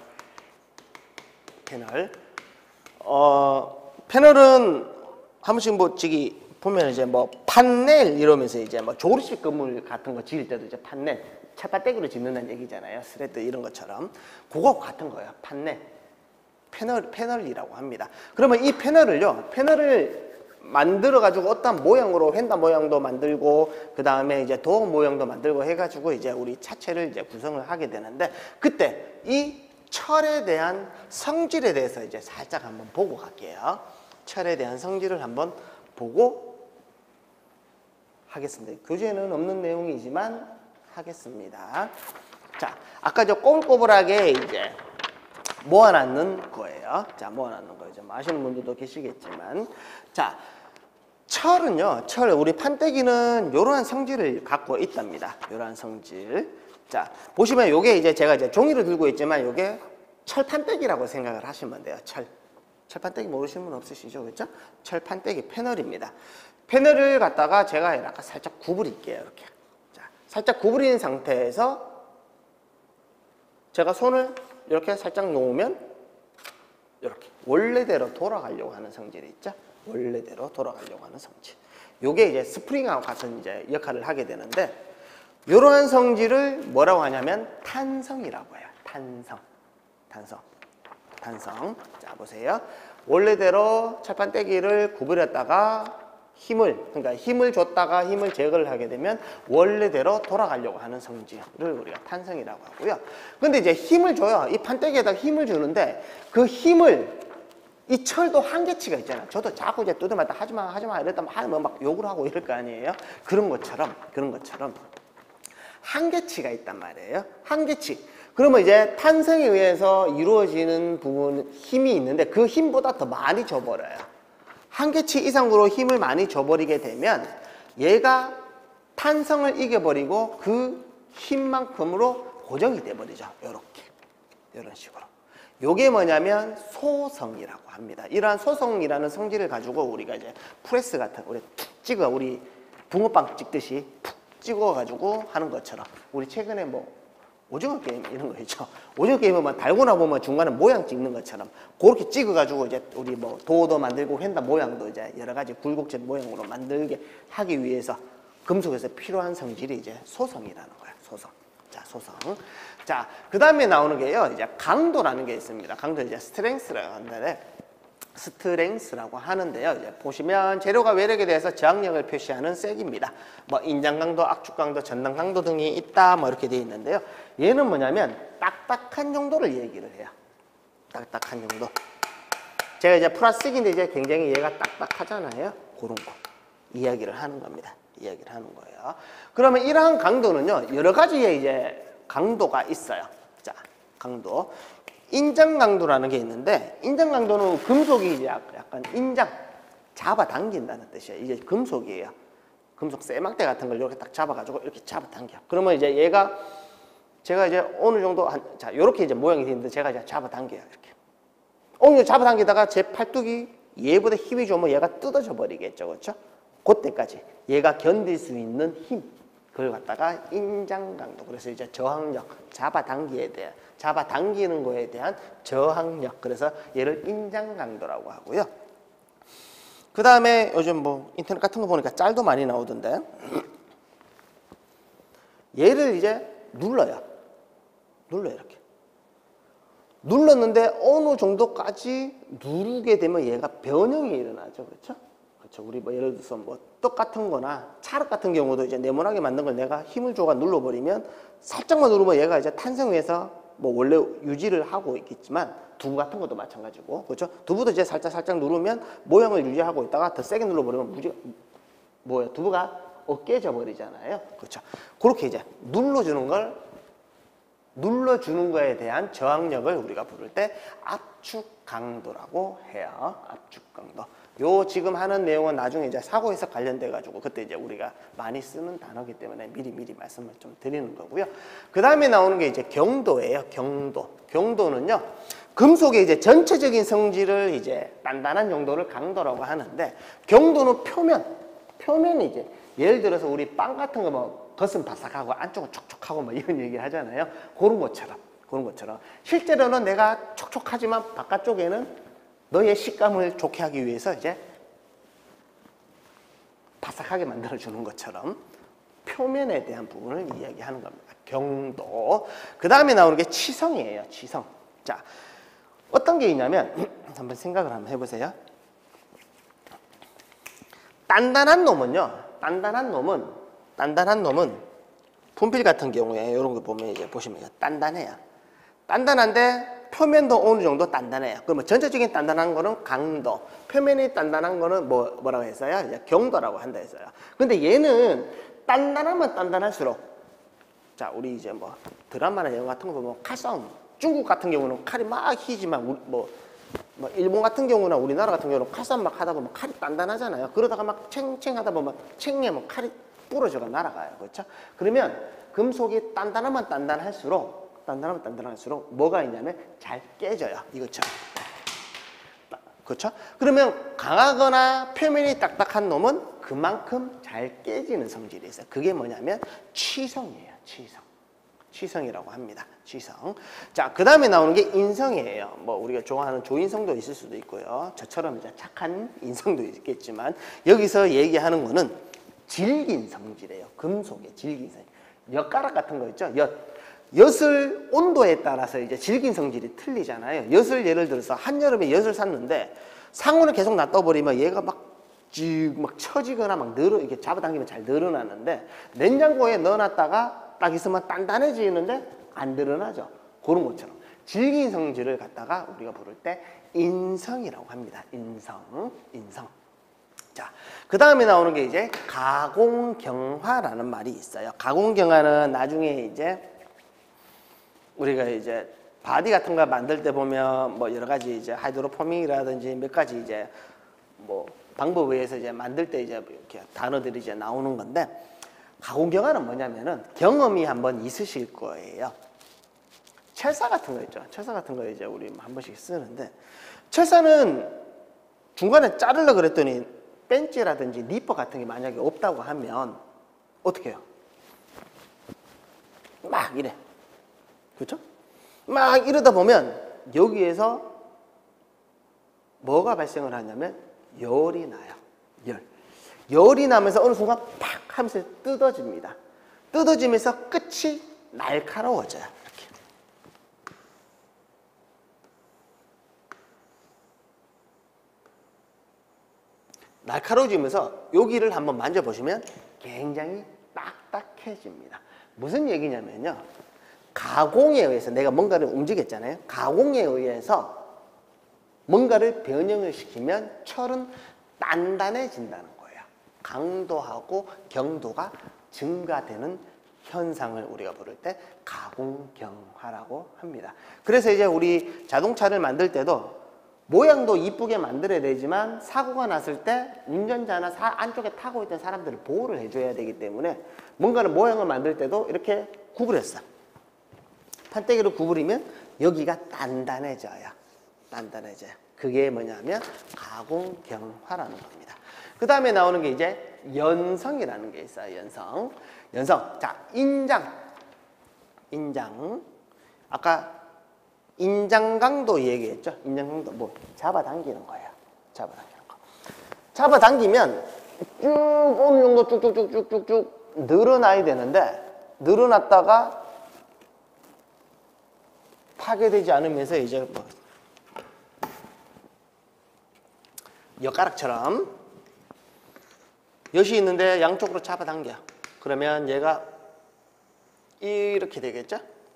패널. 어, 패널은 한 번씩 뭐 저기 보면 이제 뭐 판넬 이러면서 이제 뭐 조립식 건물 같은 거 지을 때도 이제 판넬, 차바떼기로 짓는다는 얘기잖아요. 스레드 이런 것처럼. 그거 같은 거예요. 판넬. 패널, 패널이라고 합니다. 그러면 이 패널을요, 패널을 만들어 가지고 어떤 모양으로 휀다 모양도 만들고, 그 다음에 이제 도어 모양도 만들고 해가지고 이제 우리 차체를 이제 구성을 하게 되는데, 그때 이 철에 대한 성질에 대해서 이제 살짝 한번 보고 갈게요. 철에 대한 성질을 한번 보고 하겠습니다. 교재에는 없는 내용이지만 하겠습니다. 자, 아까 저 꼬불꼬불하게 이제 모아놨는 거예요. 자, 모아놨는 거예요. 좀 아시는 분들도 계시겠지만, 자, 철은요, 철, 우리 판때기는 이러한 성질을 갖고 있답니다. 이러한 성질. 자, 보시면 요게 이제 제가 이제 종이를 들고 있지만 요게 철 판때기라고 생각을 하시면 돼요. 철. 철 판때기 모르시는 분 없으시죠? 그렇죠? 철 판때기 패널입니다. 패널을 갖다가 제가 약간 살짝 구부릴게요. 이렇게. 자, 살짝 구부린 상태에서 제가 손을 이렇게 살짝 놓으면 이렇게 원래대로 돌아가려고 하는 성질이 있죠. 원래대로 돌아가려고 하는 성질. 요게 이제 스프링하고 같은 이제 역할을 하게 되는데, 이러한 성질을 뭐라고 하냐면 탄성이라고 해요. 탄성. 탄성. 탄성. 자, 보세요. 원래대로 철판떼기를 구부렸다가 힘을, 그러니까 힘을 줬다가 힘을 제거를 하게 되면 원래대로 돌아가려고 하는 성질을 우리가 탄성이라고 하고요. 근데 이제 힘을 줘요. 이 판때기에다가 힘을 주는데, 그 힘을, 이 철도 한계치가 있잖아요. 저도 자꾸 이제 뜯어맞다 하지마, 하지마 이랬다 하면 막 욕을 하고 이럴 거 아니에요. 그런 것처럼, 그런 것처럼 한계치가 있단 말이에요. 한계치. 그러면 이제 탄성에 의해서 이루어지는 부분 힘이 있는데 그 힘보다 더 많이 줘버려요. 한계치 이상으로 힘을 많이 줘버리게 되면 얘가 탄성을 이겨버리고 그 힘만큼으로 고정이 돼버리죠. 요렇게 이런 식으로. 요게 뭐냐면 소성이라고 합니다. 이러한 소성이라는 성질을 가지고 우리가 이제 프레스 같은 우리 툭 찍어 우리 붕어빵 찍듯이 푹 찍어가지고 하는 것처럼 우리 최근에 뭐 오징어 게임 이런 거 있죠. 오징어 게임은 막 달고나 보면 중간에 모양 찍는 것처럼 그렇게 찍어가지고 이제 우리 뭐 도도 만들고 횡단 모양도 이제 여러 가지 굴곡진 모양으로 만들게 하기 위해서 금속에서 필요한 성질이 이제 소성이라는 거야. 소성. 자, 소성. 자, 그 다음에 나오는 게요. 이제 강도라는 게 있습니다. 강도 이제 스트렝스라고 하는데 스트렝스라고 하는데요. 이제 보시면 재료가 외력에 대해서 저항력을 표시하는 색입니다. 뭐 인장 강도, 압축 강도, 전당 강도 등이 있다. 뭐 이렇게 되어 있는데요. 얘는 뭐냐면 딱딱한 정도를 얘기를 해요. 딱딱한 정도. 제가 이제 플라스틱인데 이제 굉장히 얘가 딱딱하잖아요. 그런 거 이야기를 하는 겁니다. 이야기를 하는 거예요. 그러면 이러한 강도는요. 여러 가지의 이제 강도가 있어요. 자, 강도. 인장 강도라는 게 있는데 인장 강도는 금속이 이제 약간 인장 잡아당긴다는 뜻이에요. 이게 금속이에요. 금속 쇠막대 같은 걸 이렇게 딱 잡아가지고 이렇게 잡아당겨. 그러면 이제 얘가 제가 이제 어느 정도 한, 자, 요렇게 이제 모양이 되는데 제가 이제 잡아당겨요. 이렇게. 어, 잡아당기다가 제 팔뚝이 얘보다 힘이 좋으면 얘가 뜯어져 버리겠죠. 그렇죠? 그때까지 얘가 견딜 수 있는 힘. 그걸 갖다가 인장 강도. 그래서 이제 저항력, 잡아당기에 대한, 잡아당기는 거에 대한 저항력. 그래서 얘를 인장 강도라고 하고요. 그 다음에 요즘 뭐 인터넷 같은 거 보니까 짤도 많이 나오던데 얘를 이제 눌러요. 눌러요, 이렇게. 눌렀는데 어느 정도까지 누르게 되면 얘가 변형이 일어나죠. 그렇죠? 그렇죠. 우리 뭐 예를 들어서 뭐 떡 같은 거나 찰흙 같은 경우도 이제 네모나게 만든 걸 내가 힘을 줘가 눌러버리면 살짝만 누르면 얘가 이제 탄성에서 뭐 원래 유지를 하고 있겠지만 두부 같은 것도 마찬가지고 그렇죠. 두부도 이제 살짝 살짝 누르면 모양을 유지하고 있다가 더 세게 눌러버리면 무지 뭐야 두부가 으깨져 버리잖아요. 그렇죠. 그렇게 이제 눌러주는 걸 눌러주는 거에 대한 저항력을 우리가 부를 때 압축 강도라고 해요. 압축 강도. 요 지금 하는 내용은 나중에 이제 사고에서 관련돼 가지고 그때 이제 우리가 많이 쓰는 단어이기 때문에 미리 미리 말씀을 좀 드리는 거고요. 그 다음에 나오는 게 이제 경도예요. 경도. 경도는요. 금속의 이제 전체적인 성질을 이제 단단한 정도를 강도라고 하는데 경도는 표면, 표면이 이제 예를 들어서 우리 빵 같은 거 뭐 겉은 바삭하고 안쪽은 촉촉하고 뭐 이런 얘기 하잖아요. 그런 것처럼, 그런 것처럼 실제로는 내가 촉촉하지만 바깥쪽에는 너의 식감을 좋게 하기 위해서 이제 바삭하게 만들어주는 것처럼 표면에 대한 부분을 이야기하는 겁니다. 경도. 그 다음에 나오는 게 치성이에요. 치성. 자, 어떤 게 있냐면 한번 생각을 한번 해보세요. 단단한 놈은요. 단단한 놈은 단단한 놈은 분필 같은 경우에 이런 거 보면 이제 보시면 단단해요. 단단한데 표면도 어느 정도 단단해요. 그러면 전체적인 단단한 거는 강도, 표면이 단단한 거는 뭐, 뭐라고 했어요? 이제 경도라고 한다 했어요. 근데 얘는 단단하면 단단할수록, 자, 우리 이제 뭐 드라마나 영화 같은 거 보면 칼싸움, 중국 같은 경우는 칼이 막 휘지만, 우리 뭐, 뭐 일본 같은 경우나 우리나라 같은 경우는 칼싸움 막 하다 보면 칼이 단단하잖아요. 그러다가 막 챙챙 하다 보면 챙이면 칼이 부러져가 날아가요. 그렇죠? 그러면 금속이 단단하면 단단할수록 단단하면 단단할수록 뭐가 있냐면 잘 깨져요. 이것처럼. 그렇죠? 그러면 강하거나 표면이 딱딱한 놈은 그만큼 잘 깨지는 성질이 있어요. 그게 뭐냐면 취성이에요. 취성. 취성이라고 합니다. 취성. 자, 그 다음에 나오는 게 인성이에요. 뭐 우리가 좋아하는 조인성도 있을 수도 있고요. 저처럼 이제 착한 인성도 있겠지만 여기서 얘기하는 거는 질긴 성질이에요. 금속의 질긴 성질. 엿가락 같은 거 있죠? 엿. 엿을 온도에 따라서 이제 질긴 성질이 틀리잖아요. 엿을 예를 들어서 한여름에 엿을 샀는데 상온을 계속 놔둬버리면 얘가 막 쭉 막 처지거나 막 늘어 이렇게 잡아당기면 잘 늘어나는데 냉장고에 넣어놨다가 딱 있으면 단단해지는데 안 늘어나죠. 그런 것처럼 질긴 성질을 갖다가 우리가 부를 때 인성이라고 합니다. 인성, 인성. 자, 그 다음에 나오는 게 이제 가공경화라는 말이 있어요. 가공경화는 나중에 이제 우리가 이제 바디 같은 거 만들 때 보면 뭐 여러 가지 이제 하이드로포밍이라든지 몇 가지 이제 뭐 방법에 의해서 이제 만들 때 이제 이렇게 단어들이 이제 나오는 건데, 가공 경화는 뭐냐면은 경험이 한번 있으실 거예요. 철사 같은 거 있죠. 철사 같은 거 이제 우리 한 번씩 쓰는데, 철사는 중간에 자르려 그랬더니 벤치라든지 니퍼 같은 게 만약에 없다고 하면 어떻게 해요? 막 이래. 그렇죠? 막 이러다 보면 여기에서 뭐가 발생을 하냐면 열이 나요. 열. 열이 나면서 어느 순간 팍 하면서 뜯어집니다. 뜯어지면서 끝이 날카로워져요. 이렇게. 날카로워지면서 여기를 한번 만져보시면 굉장히 딱딱해집니다. 무슨 얘기냐면요, 가공에 의해서 내가 뭔가를 움직였잖아요. 가공에 의해서 뭔가를 변형을 시키면 철은 단단해진다는 거예요. 강도하고 경도가 증가되는 현상을 우리가 부를 때 가공경화라고 합니다. 그래서 이제 우리 자동차를 만들 때도 모양도 이쁘게 만들어야 되지만 사고가 났을 때 운전자나 사, 안쪽에 타고 있던 사람들을 보호를 해줘야 되기 때문에 뭔가를 모양을 만들 때도 이렇게 구부렸어. 판때기로 구부리면 여기가 단단해져요. 단단해져요. 그게 뭐냐면 가공경화라는 겁니다. 그 다음에 나오는 게 이제 연성이라는 게 있어요. 연성. 연성. 자, 인장. 인장. 아까 인장강도 얘기했죠. 인장강도 뭐 잡아당기는 거예요. 잡아당기는 거. 잡아당기면 쭉 어느 정도 쭉쭉쭉쭉쭉쭉 늘어나야 되는데, 늘어났다가 파괴되지 않으면서 이제 뭐 엿가락처럼 엿이 있는데 양쪽으로 잡아당겨. 그러면 얘가 이렇게 되겠죠?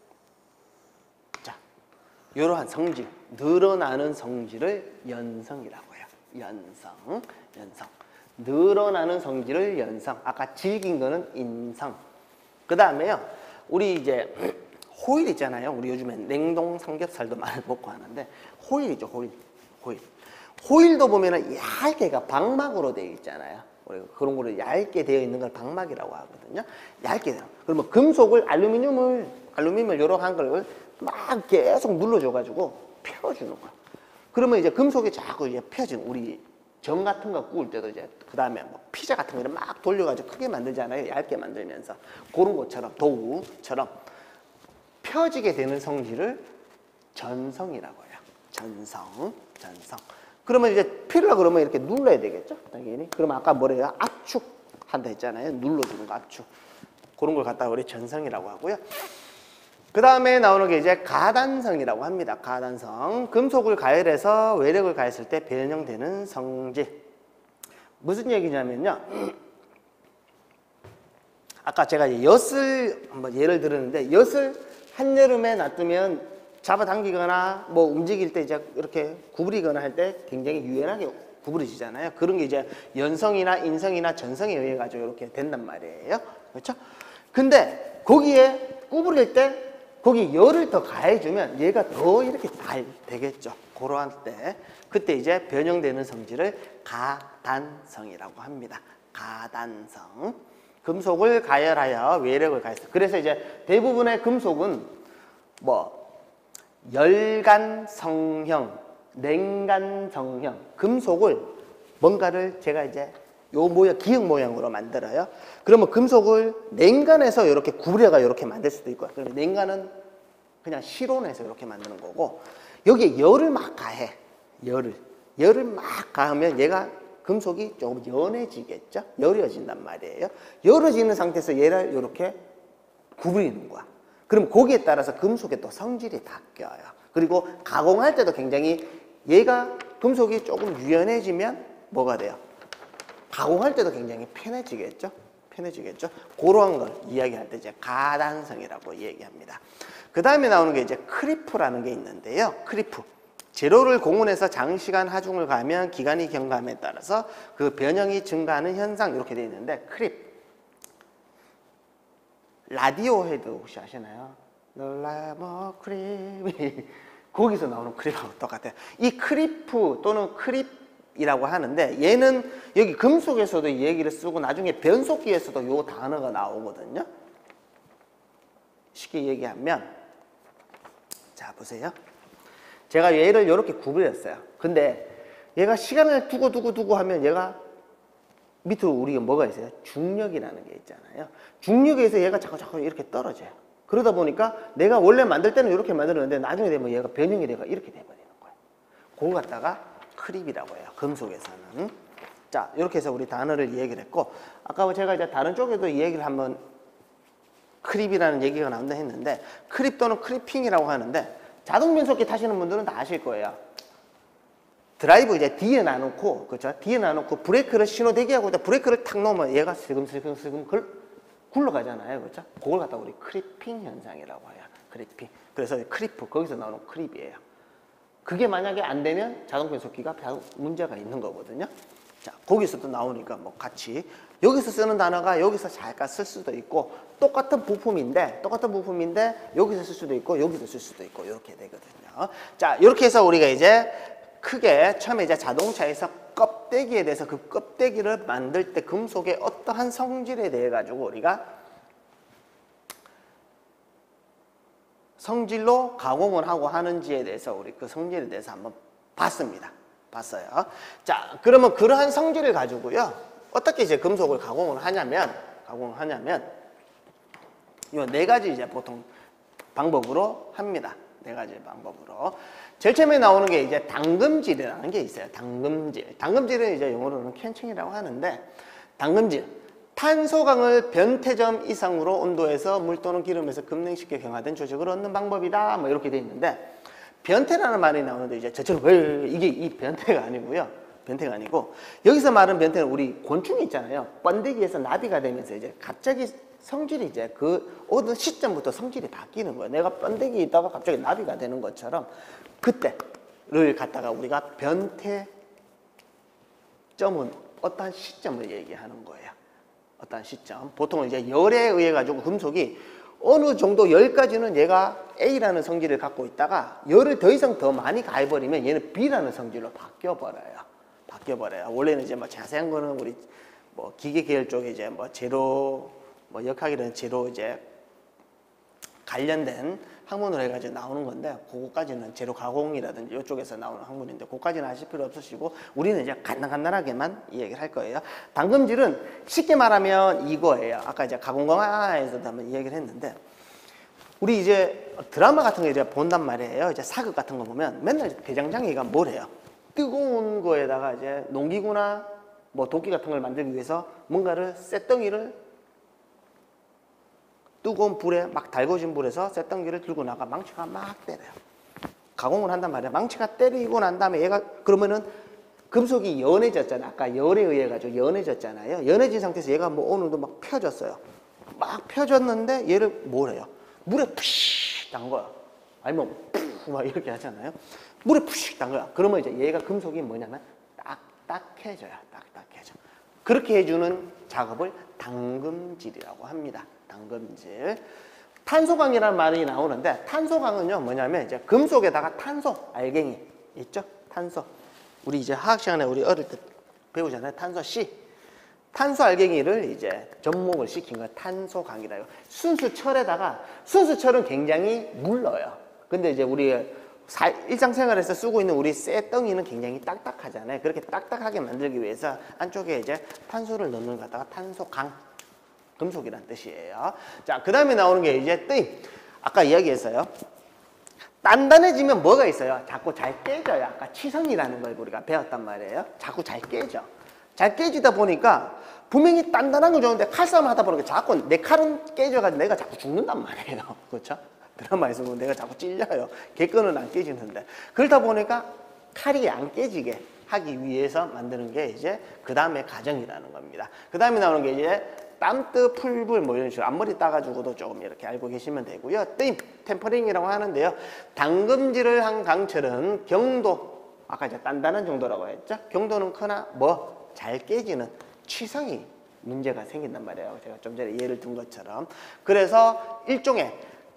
자, 이러한 성질, 늘어나는 성질을 연성이라고 해요. 연성, 연성. 늘어나는 성질을 연성. 아까 질긴 거는 인성. 그 다음에요, 우리 이제 호일 있잖아요. 우리 요즘에 냉동 삼겹살도 많이 먹고 하는데, 호일이죠, 호일. 호일. 호일도 보면은 얇게가 방막으로 되어 있잖아요. 우리가 그런 거를 얇게 되어 있는 걸 방막이라고 하거든요. 얇게 되어. 그러면 금속을, 알루미늄을, 알루미늄을 요렇게 한 걸 막 계속 눌러줘가지고 펴주는 거야. 그러면 이제 금속이 자꾸 이제 펴지는, 우리 정 같은 거 구울 때도 이제 그 다음에 뭐 피자 같은 거를 막 돌려가지고 크게 만들잖아요. 얇게 만들면서. 그런 것처럼, 도우처럼 펴지게 되는 성질을 전성이라고 해요. 전성, 전성. 그러면 이제 피려고 그러면 이렇게 눌러야 되겠죠? 당연히. 그러면 아까 뭐래요? 압축한다 했잖아요. 눌러주는 거, 압축. 그런 걸 갖다가 우리 전성이라고 하고요. 그 다음에 나오는 게 이제 가단성이라고 합니다. 가단성. 금속을 가열해서 외력을 가했을 때 변형되는 성질. 무슨 얘기냐면요, 아까 제가 엿을 한번 예를 들었는데, 엿을 한여름에 놔두면 잡아당기거나 뭐 움직일 때 이제 이렇게 구부리거나 할 때 굉장히 유연하게 구부러지잖아요. 그런 게 이제 연성이나 인성이나 전성에 의해 가지고 이렇게 된단 말이에요. 그렇죠? 근데 거기에 구부릴 때 거기 열을 더 가해주면 얘가 더 이렇게 잘 되겠죠. 그러한 때 그때 이제 변형되는 성질을 가단성이라고 합니다. 가단성. 금속을 가열하여 외력을 가했어. 그래서 이제 대부분의 금속은 뭐 열간 성형, 냉간 성형, 금속을 뭔가를 제가 이제 요 모양, 기역 모양으로 만들어요. 그러면 금속을 냉간에서 이렇게 구부려가 이렇게 만들 수도 있고요. 그러면 냉간은 그냥 실온에서 이렇게 만드는 거고, 여기에 열을 막 가해. 열을. 열을 막 가하면 얘가 금속이 조금 연해지겠죠? 열어진단 말이에요. 열어지는 상태에서 얘를 이렇게 구부리는 거야. 그럼 거기에 따라서 금속의 또 성질이 바뀌어요. 그리고 가공할 때도 굉장히 얘가 금속이 조금 유연해지면 뭐가 돼요? 가공할 때도 굉장히 편해지겠죠? 편해지겠죠? 그러한 걸 이야기할 때 이제 가단성이라고 얘기합니다. 그 다음에 나오는 게 이제 크리프라는 게 있는데요. 크리프. 재료를 공훈해서 장시간 하중을 가하면 기간이 경감에 따라서 그 변형이 증가하는 현상, 이렇게 되어 있는데, 크립. 라디오 헤드 혹시 아시나요? 놀라모 크립이 거기서 나오는 크립하고 똑같아요. 이 크리프 또는 크립이라고 하는데 얘는 여기 금속에서도 이 얘기를 쓰고 나중에 변속기에서도 요 단어가 나오거든요. 쉽게 얘기하면 자 보세요. 제가 얘를 이렇게 구부렸어요. 근데 얘가 시간을 두고 두고 두고 하면 얘가 밑으로 우리가 뭐가 있어요? 중력이라는 게 있잖아요. 중력에서 얘가 자꾸 자꾸 이렇게 떨어져요. 그러다 보니까 내가 원래 만들 때는 이렇게 만들었는데 나중에 되면 얘가 변형이 돼가 이렇게 돼버리는 거예요. 그걸 갖다가 크립이라고 해요. 금속에서는. 자, 이렇게 해서 우리 단어를 얘기를 했고, 아까 제가 이제 다른 쪽에도 이 얘기를 한번 크립이라는 얘기가 나온다 했는데, 크립 또는 크리핑이라고 하는데, 자동 변속기 타시는 분들은 다 아실 거예요. 드라이브 이제 뒤에 놔놓고, 그렇죠? 뒤에 놔놓고 브레이크를 신호 대기하고 있다 브레이크를 탁 놓으면 얘가 슬금슬금슬금 굴러가잖아요. 그렇죠? 그걸 갖다 우리 크리핑 현상이라고 해요. 크리핑. 그래서 크리프, 거기서 나오는 크립이에요. 그게 만약에 안 되면 자동 변속기가 문제가 있는 거거든요. 자, 거기서도 나오니까 뭐 같이 여기서 쓰는 단어가 여기서 잠깐 쓸 수도 있고 똑같은 부품인데 똑같은 부품인데 여기서 쓸 수도 있고 여기서 쓸 수도 있고 이렇게 되거든요. 자, 이렇게 해서 우리가 이제 크게 처음에 이제 자동차에서 껍데기에 대해서 그 껍데기를 만들 때 금속의 어떠한 성질에 대해 가지고 우리가 성질로 가공을 하고 하는지에 대해서 우리 그 성질에 대해서 한번 봤습니다. 봤어요. 자, 그러면 그러한 성질을 가지고요. 어떻게 이제 금속을 가공을 하냐면 가공을 하냐면 요 네 가지 이제 보통 방법으로 합니다. 네 가지 방법으로. 제일 처음에 나오는 게 이제 당금질이라는 게 있어요. 당금질. 당금질은 이제 영어로는 캔칭이라고 하는데 당금질. 탄소강을 변태점 이상으로 온도에서 물 또는 기름에서 급냉시켜 경화된 조직을 얻는 방법이다. 뭐 이렇게 돼 있는데 변태라는 말이 나오는데 이제 저처럼 왜 이게 이 변태가 아니고요. 변태가 아니고 여기서 말하는 변태는 우리 곤충이 있잖아요. 번데기에서 나비가 되면서 이제 갑자기 성질이 이제 그 어느 시점부터 성질이 바뀌는 거예요. 내가 번데기 있다가 갑자기 나비가 되는 것처럼 그때를 갖다가 우리가 변태점은 어떠한 시점을 얘기하는 거예요. 어떠한 시점. 보통 이제 열에 의해 가지고 금속이 어느 정도 열까지는 얘가 A라는 성질을 갖고 있다가 열을 더 이상 더 많이 가해버리면 얘는 B라는 성질로 바뀌어버려요. 바뀌어버려요. 원래는 이제 뭐 자세한 거는 우리 뭐 기계 계열 쪽에 이제 뭐 제로 뭐 역학이라는 제로 이제 관련된 학문으로 해가지고 나오는 건데 그거까지는 제로 가공이라든지 이쪽에서 나오는 학문인데 그거까지는 하실 필요 없으시고 우리는 이제 간단간단하게만 이 얘기를 할 거예요. 당금질은 쉽게 말하면 이거예요. 아까 이제 가공강화에서도 한번 이 얘기를 했는데 우리 이제 드라마 같은 거 이제 본단 말이에요. 이제 사극 같은 거 보면 맨날 대장장이가 뭘 해요? 뜨거운 거에다가 이제 농기구나 뭐 도끼 같은 걸 만들기 위해서 뭔가를 쇳덩이를 뜨거운 불에 막 달궈진 불에서 쇳덩이를 들고 나가 망치가 막 때려요. 가공을 한단 말이야. 망치가 때리고 난 다음에 얘가 그러면은 금속이 연해졌잖아. 아까 열에 의해 가지고 연해졌잖아요. 연해진 상태에서 얘가 뭐 어느 정도 막 펴졌어요. 막 펴졌는데 얘를 뭘 해요? 물에 푸시 담궈요. 아니면 푸막 이렇게 하잖아요. 물에 푸시 담궈요. 그러면 이제 얘가 금속이 뭐냐면 딱딱해져요. 딱딱해져. 그렇게 해주는 작업을 당금질이라고 합니다. 당금질. 탄소강이라는 말이 나오는데 탄소강은요 뭐냐면 이제 금속에다가 탄소 알갱이 있죠? 탄소. 우리 이제 화학 시간에 우리 어릴 때 배우잖아요. 탄소 C. 탄소 알갱이를 이제 접목을 시킨 거 탄소강이라요. 순수철에다가 순수철은 굉장히 물러요. 근데 이제 우리 일상생활에서 쓰고 있는 우리 쇳덩이는 굉장히 딱딱하잖아요. 그렇게 딱딱하게 만들기 위해서 안쪽에 이제 탄소를 넣는 거 갖다가 탄소강. 금속이란 뜻이에요. 자, 그 다음에 나오는 게 이제 뜨임. 아까 이야기했어요. 단단해지면 뭐가 있어요? 자꾸 잘 깨져요. 아까 치성이라는 걸 우리가 배웠단 말이에요. 자꾸 잘 깨져. 잘 깨지다 보니까 분명히 단단한 건 좋은데 칼싸움 하다 보니까 자꾸 내 칼은 깨져가지고 내가 자꾸 죽는단 말이에요. 그렇죠? 드라마에서 보면 내가 자꾸 찔려요. 개끈은 안 깨지는데. 그러다 보니까 칼이 안 깨지게 하기 위해서 만드는 게 이제 그 다음에 과정이라는 겁니다. 그 다음에 나오는 게 이제 땀뜨, 풀불 뭐 이런 식으로 앞머리 따가지고도 조금 이렇게 알고 계시면 되고요. 뜨임, 템퍼링이라고 하는데요. 당금질을 한 강철은 경도, 아까 이제 단단한 정도라고 했죠. 경도는 크나 뭐 잘 깨지는 취성이 문제가 생긴단 말이에요. 제가 좀 전에 예를 든 것처럼. 그래서 일종의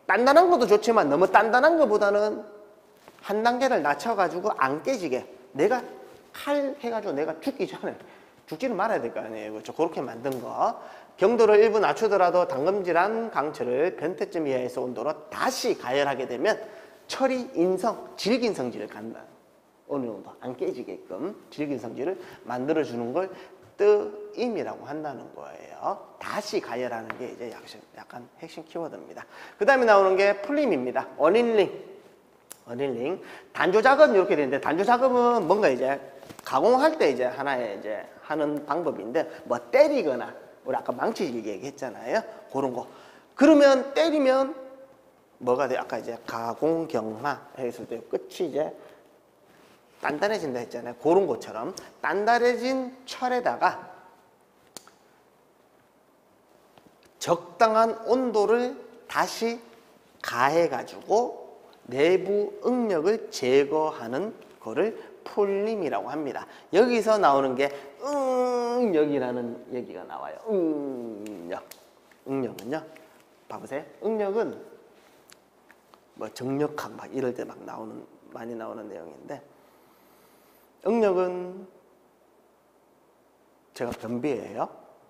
단단한 것도 좋지만 너무 단단한 것보다는 한 단계를 낮춰가지고 안 깨지게 내가 칼 해가지고 내가 죽기 전에 죽지는 말아야 될 거 아니에요. 그렇죠? 그렇게 만든 거. 경도를 일부 낮추더라도 당금질한 강철을 변태점 이하에서 온도로 다시 가열하게 되면 철이 인성, 질긴 성질을 간다. 어느 정도 안 깨지게끔 질긴 성질을 만들어주는 걸 뜨임이라고 한다는 거예요. 다시 가열하는 게 이제 약간 핵심 키워드입니다. 그 다음에 나오는 게 풀림입니다. 어닐링. 어닐링. 단조 작업 이렇게 되는데, 단조 작업은 뭔가 이제 가공할 때 이제 하나의 이제 하는 방법인데, 뭐 때리거나, 우리 아까 망치질 얘기했잖아요. 그런 거. 그러면 때리면 뭐가 돼요? 아까 이제 가공 경화 했을 때 끝이 이제 단단해진다 했잖아요. 그런 것처럼 단단해진 철에다가 적당한 온도를 다시 가해가지고 내부 응력을 제거하는 거를 풀림이라고 합니다. 여기서 나오는 게 응력이라는 얘기가 나와요. 응력. 응력은요. 봐보세요. 응력은 뭐 정력학 막 이럴 때 막 나오는, 많이 나오는 내용인데, 응력은 제가 변비예요.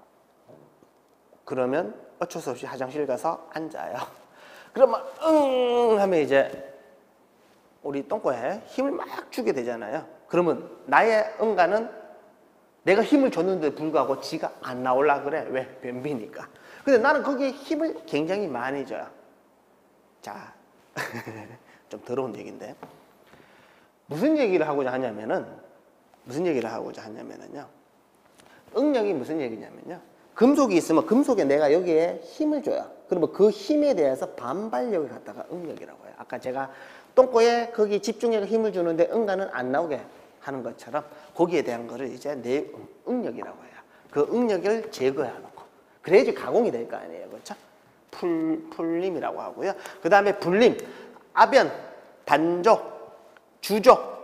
그러면 어쩔 수 없이 화장실 가서 앉아요. 그러면 응 하면 이제 우리 똥꼬에 힘을 막 주게 되잖아요. 그러면 나의 응가는 내가 힘을 줬는데 불구하고 지가 안 나올라 그래. 왜? 변비니까. 근데 나는 거기에 힘을 굉장히 많이 줘요. 자, 좀 더러운 얘기인데, 무슨 얘기를 하고자 하냐면은 무슨 얘기를 하고자 하냐면은요, 응력이 무슨 얘기냐면요, 금속이 있으면 금속에 내가 여기에 힘을 줘요. 그러면 그 힘에 대해서 반발력을 갖다가 응력이라고 해요. 아까 제가 똥꼬에 거기 집중해서 힘을 주는데 응가는 안 나오게 하는 것처럼 거기에 대한 거를 이제 내 응력이라고 해요. 그 응력을 제거하는 거. 그래야지 가공이 될 거 아니에요. 그렇죠? 풀, 풀림이라고 하고요. 그 다음에 불림, 아변, 단조, 주조.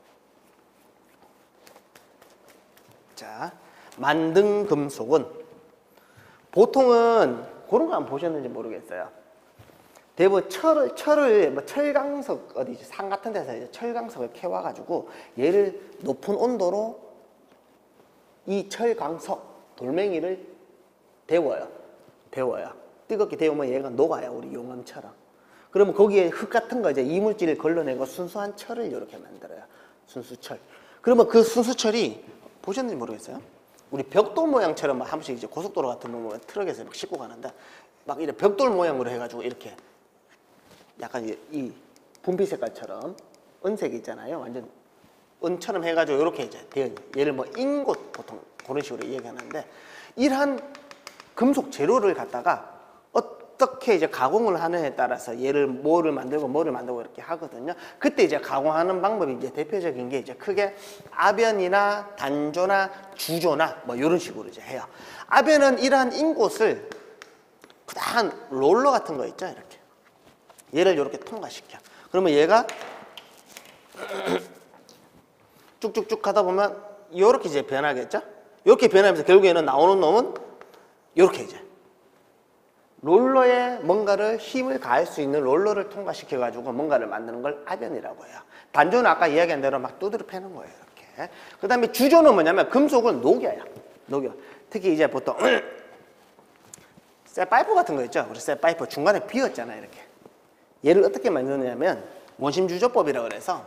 자, 만든 금속은 보통은 그런 거 안 보셨는지 모르겠어요. 대부분 철을, 철을, 뭐 철강석, 어디 산 같은 데서 이제 철강석을 캐와가지고 얘를 높은 온도로 이 철강석, 돌멩이를 데워요. 데워요. 뜨겁게 데우면 얘가 녹아요. 우리 용암처럼. 그러면 거기에 흙 같은 거 이제 이물질을 걸러내고 순수한 철을 이렇게 만들어요. 순수철. 그러면 그 순수철이 보셨는지 모르겠어요. 우리 벽돌 모양처럼 막 한 번씩 이제 고속도로 같은 거 보면 트럭에서 막 싣고 가는데 막 이렇게 벽돌 모양으로 해가지고 이렇게 약간 이, 이 분필 색깔처럼 은색 있잖아요. 완전 은처럼 해가지고 이렇게 이제 되어 얘를 뭐 인곳 보통 그런 식으로 얘기하는데, 이러한 금속 재료를 갖다가 어떻게 이제 가공을 하느냐에 따라서 얘를 뭐를 만들고 뭐를 만들고 이렇게 하거든요. 그때 이제 가공하는 방법이 이제 대표적인 게 이제 크게 아변이나 단조나 주조나 뭐 이런 식으로 이제 해요. 아변은 이러한 인곳을 크다란 롤러 같은 거 있죠. 이렇게 얘를 이렇게 통과시켜. 그러면 얘가 쭉쭉쭉 하다 보면 이렇게 이제 변하겠죠. 이렇게 변하면서 결국에는 나오는 놈은 이렇게 이제 롤러에 뭔가를 힘을 가할 수 있는 롤러를 통과시켜 가지고 뭔가를 만드는 걸 아변이라고 해요. 단조는 아까 이야기한 대로 막 두드려 패는 거예요. 이렇게. 그 다음에 주조는 뭐냐면 금속을 녹여요. 녹여. 특히 이제 보통 쇠 파이프 같은 거 있죠. 우리 쇠 파이프 중간에 비었잖아요. 이렇게. 얘를 어떻게 만드느냐면 원심주조법이라고 그래서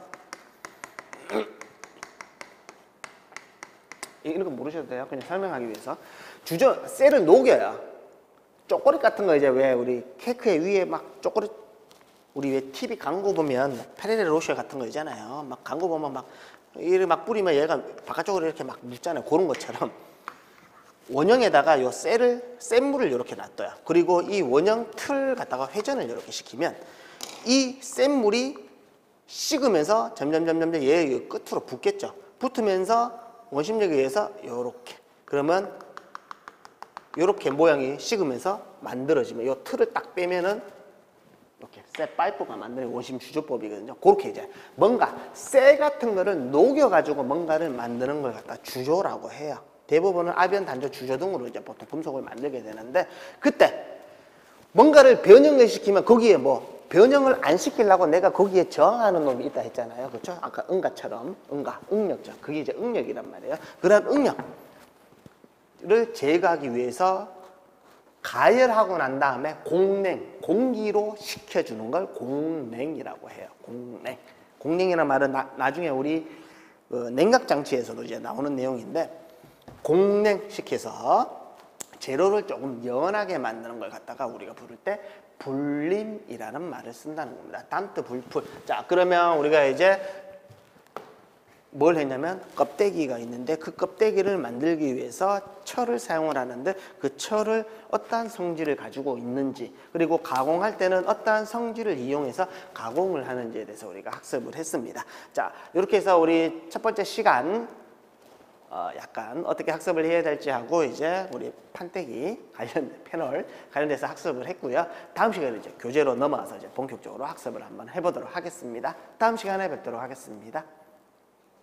이런 거 모르셔도 돼요. 그냥 설명하기 위해서. 주조, 쇠를 녹여요. 초콜릿 같은 거 이제 왜 우리 케이크에 위에 막 초콜릿, 우리 왜 티비 광고 보면 페레레 로쉐 같은 거 있잖아요. 막 광고 보면 막 이렇게 막 뿌리면 얘가 바깥쪽으로 이렇게 막 묻잖아요. 그런 것처럼 원형에다가 요 쇠를, 쇠물을 이렇게 놔둬요. 그리고 이 원형 틀 갖다가 회전을 이렇게 시키면 이 쇠물이 식으면서 점점 점점 얘 끝으로 붙겠죠. 붙으면서 원심력에 의해서 요렇게. 그러면 요렇게 모양이 식으면서 만들어지면 요 틀을 딱 빼면은 이렇게 쇠 파이프가 만드는 원심 주조법이거든요. 그렇게 이제 뭔가 쇠 같은 거를 녹여가지고 뭔가를 만드는 걸 갖다 주조라고 해요. 대부분은 아변, 단조, 주조 등으로 이제 보통 금속을 만들게 되는데, 그때 뭔가를 변형을 시키면 거기에 뭐 변형을 안 시키려고 내가 거기에 저항하는 놈이 있다 했잖아요. 그렇죠? 아까 응가처럼 응가, 응력죠. 그게 이제 응력이란 말이에요. 그런 응력을 제거하기 위해서 가열하고 난 다음에 공냉, 공기로 식혀주는 걸 공냉이라고 해요. 공냉. 공냉이라는 말은 나, 나중에 우리 어, 냉각장치에서도 이제 나오는 내용인데, 공냉 시켜서 재료를 조금 연하게 만드는 걸 갖다가 우리가 부를 때 불림이라는 말을 쓴다는 겁니다. 단트 불풀. 자, 그러면 우리가 이제 뭘 했냐면 껍데기가 있는데 그 껍데기를 만들기 위해서 철을 사용을 하는데 그 철을 어떠한 성질을 가지고 있는지, 그리고 가공할 때는 어떠한 성질을 이용해서 가공을 하는지에 대해서 우리가 학습을 했습니다. 자, 이렇게 해서 우리 첫 번째 시간 어 약간 어떻게 학습을 해야 될지 하고 이제 우리 판때기 관련 패널 관련돼서 학습을 했고요. 다음 시간에 이제 교재로 넘어와서 이제 본격적으로 학습을 한번 해보도록 하겠습니다. 다음 시간에 뵙도록 하겠습니다.